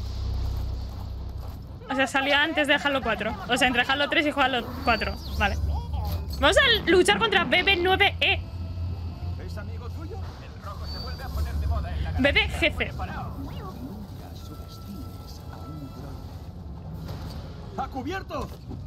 O sea, salió antes de Halo cuatro. O sea, entre Halo tres y Halo cuatro. Vale. Vamos a luchar contra B B nueve E. ¿Es amigo tuyo? El rojo se vuelve a poner de moda en la B B jefe. ¡A cubierto!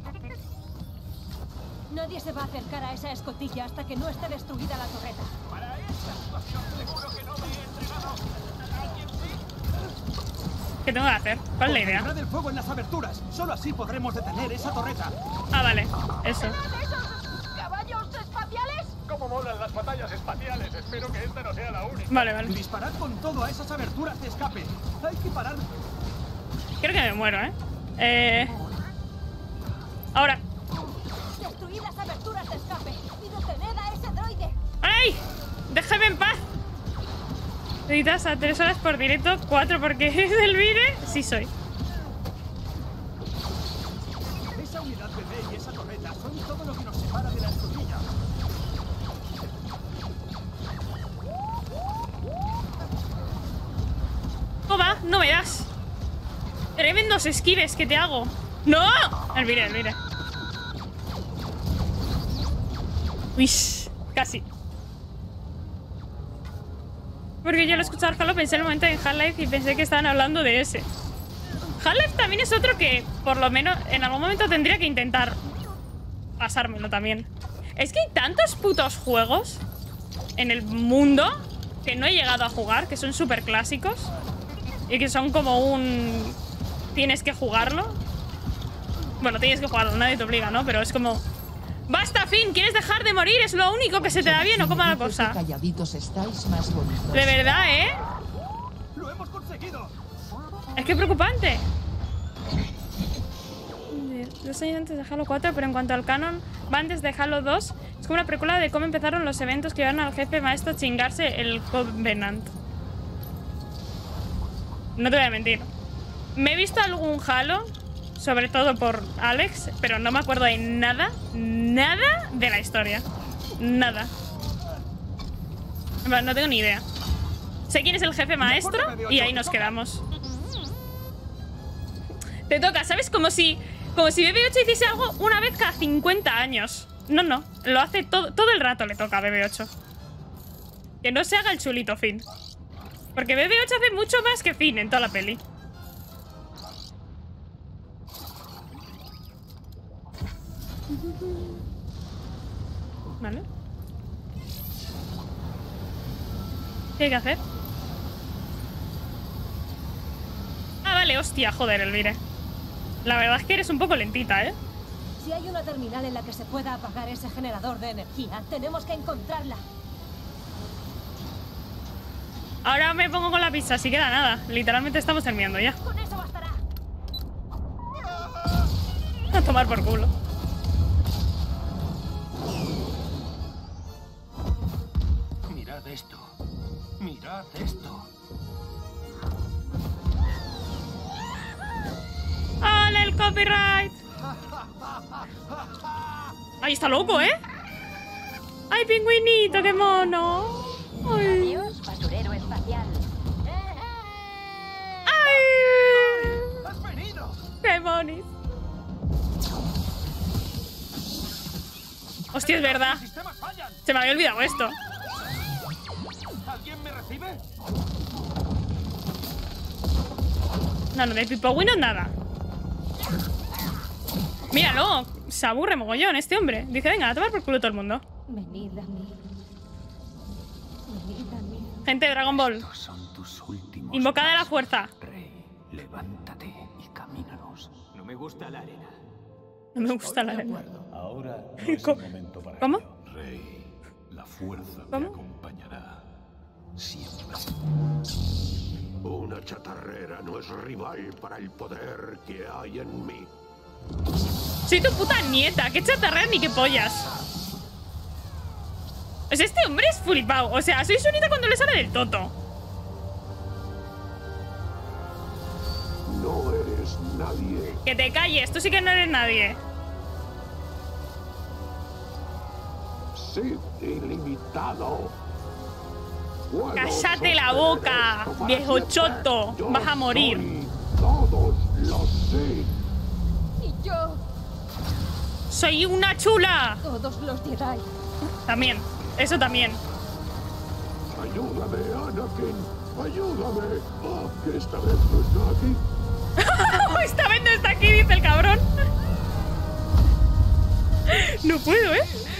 Nadie se va a acercar a esa escotilla hasta que no esté destruida la torreta. Para esta situación seguro que no me he entregado. ¿Alguien sí? ¿Qué tengo que hacer? ¿Cuál es la idea? Concentrad el fuego en las aberturas. Solo así podremos detener esa torreta. Ah, vale. Eso. ¿Caballos espaciales? ¿Cómo molan las batallas espaciales? Espero que esta no sea la única. Vale, vale. Disparad con todo a esas aberturas de escape. Hay que parar. Creo que me muero, ¿eh? Eh... Ahora. Destruid las aberturas de escape y detened a ese droide. ¡Ay! ¡Déjame en paz! Editas a tres horas por directo, cuatro porque es del vídeo. Sí soy. Esa unidad bebé y esa torreta son todo lo que nos separa de la escotilla. Toma, no me das. Tremendos esquives que te hago. ¡No! El vídeo, el vídeo. Uy, casi. Porque yo al escuchar Halo pensé en el momento en Half-Life y pensé que estaban hablando de ese. Half-Life también es otro que, por lo menos, en algún momento tendría que intentar pasármelo también. Es que hay tantos putos juegos en el mundo que no he llegado a jugar, que son súper clásicos y que son como un... tienes que jugarlo. Bueno, tienes que jugarlo, nadie te obliga, ¿no? Pero es como... ¡Basta, Finn! ¿Quieres dejar de morir? ¿Es lo único que se te da bien o cómo la cosa? Calladitos estáis más bonitos. De verdad, ¿eh? ¡Lo hemos conseguido! Es que preocupante. Dos años antes de Halo cuatro, pero en cuanto al canon, va antes de Halo dos. Es como una precuela de cómo empezaron los eventos que llevaron al jefe maestro a chingarse el Covenant. No te voy a mentir. Me he visto algún Halo, sobre todo por Alex, pero no me acuerdo de nada, nada de la historia. Nada. Bueno, no tengo ni idea. Sé quién es el jefe maestro y ahí nos quedamos. Te toca, ¿sabes? Como si, como si B B ocho hiciese algo una vez cada cincuenta años. No, no, lo hace todo, todo el rato le toca a B B ocho. Que no se haga el chulito Finn. Porque B B ocho hace mucho más que Finn en toda la peli. Vale. ¿Qué hay que hacer? Ah, vale, hostia, joder, Elvire. La verdad es que eres un poco lentita, ¿eh? Si hay una terminal en la que se pueda apagar ese generador de energía, tenemos que encontrarla. Ahora me pongo con la pizza, así queda nada. Literalmente estamos terminando ya. Con eso bastará. A tomar por culo. Mirad esto. Mirad esto. ¡Hola, el copyright! ¡Ay, está loco, eh! ¡Ay, pingüinito, qué mono! ¡Ay! Adiós, basurero espacial. ¡Ay! ¡Has venido! ¡Qué monis! Hostia, es verdad. Se me había olvidado esto. ¿Alguien me recibe? No, no, de Pipowino nada. Míralo, se aburre mogollón este hombre. Dice, venga, a tomar por culo todo el mundo. Venid a mí. Venid a mí. Gente de Dragon Ball. Son tus últimos Invocada de la pasos, fuerza. Rey, levántate y camínanos. No me gusta la arena. No me gusta la arena. Ahora no es el momento para ¿Cómo? ello. Rey, la fuerza te ¿Cómo? acompañará siempre. Una chatarrera no es rival para el poder que hay en mí. Soy tu puta nieta. ¿Qué chatarreas ni qué pollas? Pues este hombre es flipado. O sea, soy Sunita cuando le sale del toto. No eres nadie. Que te calles, tú sí que no eres nadie. Sith ilimitado. Puedo Cállate la boca, viejo choto. Vas a morir. Todos los Sith. Y yo. Soy una chula. Todos los Jedi. También, eso también. Ayúdame, Anakin. Ayúdame. Oh, que esta vez no está aquí. Esta vez no está aquí, dice el cabrón. No puedo, ¿eh?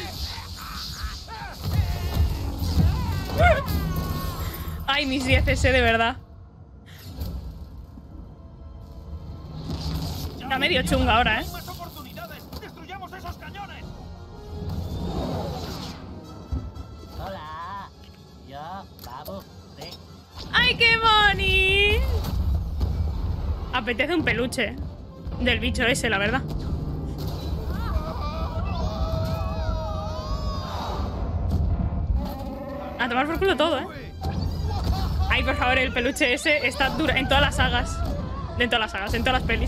Ay, mis diez ese, de verdad. Está medio chunga ahora, ¿eh? Hola. Yo, Babu, sí. ¡Ay, qué boni! Apetece un peluche del bicho ese, la verdad. A tomar por culo todo, ¿eh? Ay, por favor, el peluche ese está dura en todas las sagas. En todas las sagas, en todas las pelis.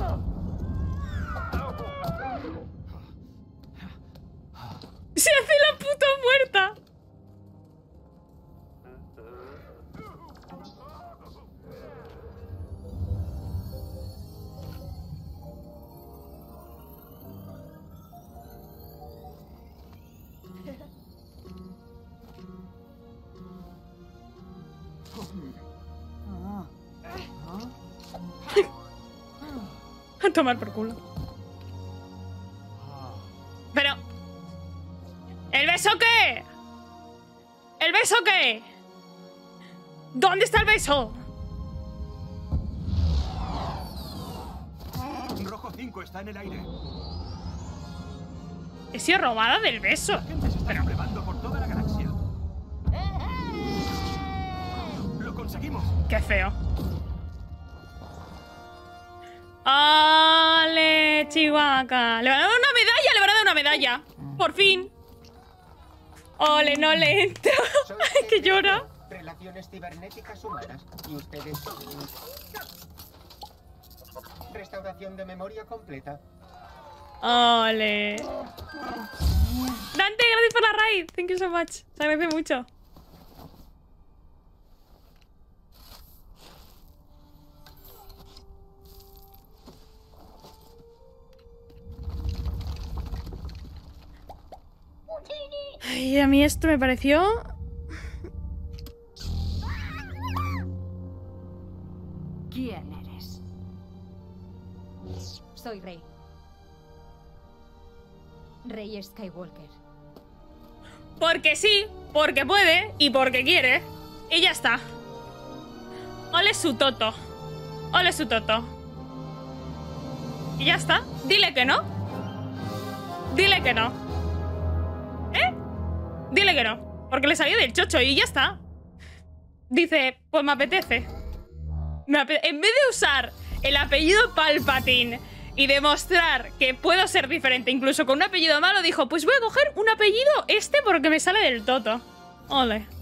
¡Se hace la puta muerta! A tomar por culo. Pero... ¿el beso qué? ¿El beso qué? ¿Dónde está el beso? Rojo cinco está en el aire. He sido robada del beso. La gente se está sublevando por toda la galaxia. ¡Lo conseguimos! Qué feo. ¡Ale, Chihuahua! Le van a dar una medalla, le van a dar una medalla. Por fin. ¡Ole, no le entra! ¡Ay, que llora! Relaciones cibernéticas humanas. Y ustedes... Restauración de memoria completa. ¡Ole! Dante, gracias por la raid. Thank you so much. Se agradece mucho. Ay, a mí esto me pareció... ¿Quién eres? Soy Rey. Rey Skywalker. Porque sí, porque puede y porque quiere. Y ya está. Ole su toto. Ole su toto. Y ya está. Dile que no. Dile que no. ¿Eh? Dile que no. Porque le salió del chocho y ya está. Dice, pues me apetece. Me apete- en vez de usar el apellido Palpatine y demostrar que puedo ser diferente incluso con un apellido malo, dijo, pues voy a coger un apellido este porque me sale del toto. Ole.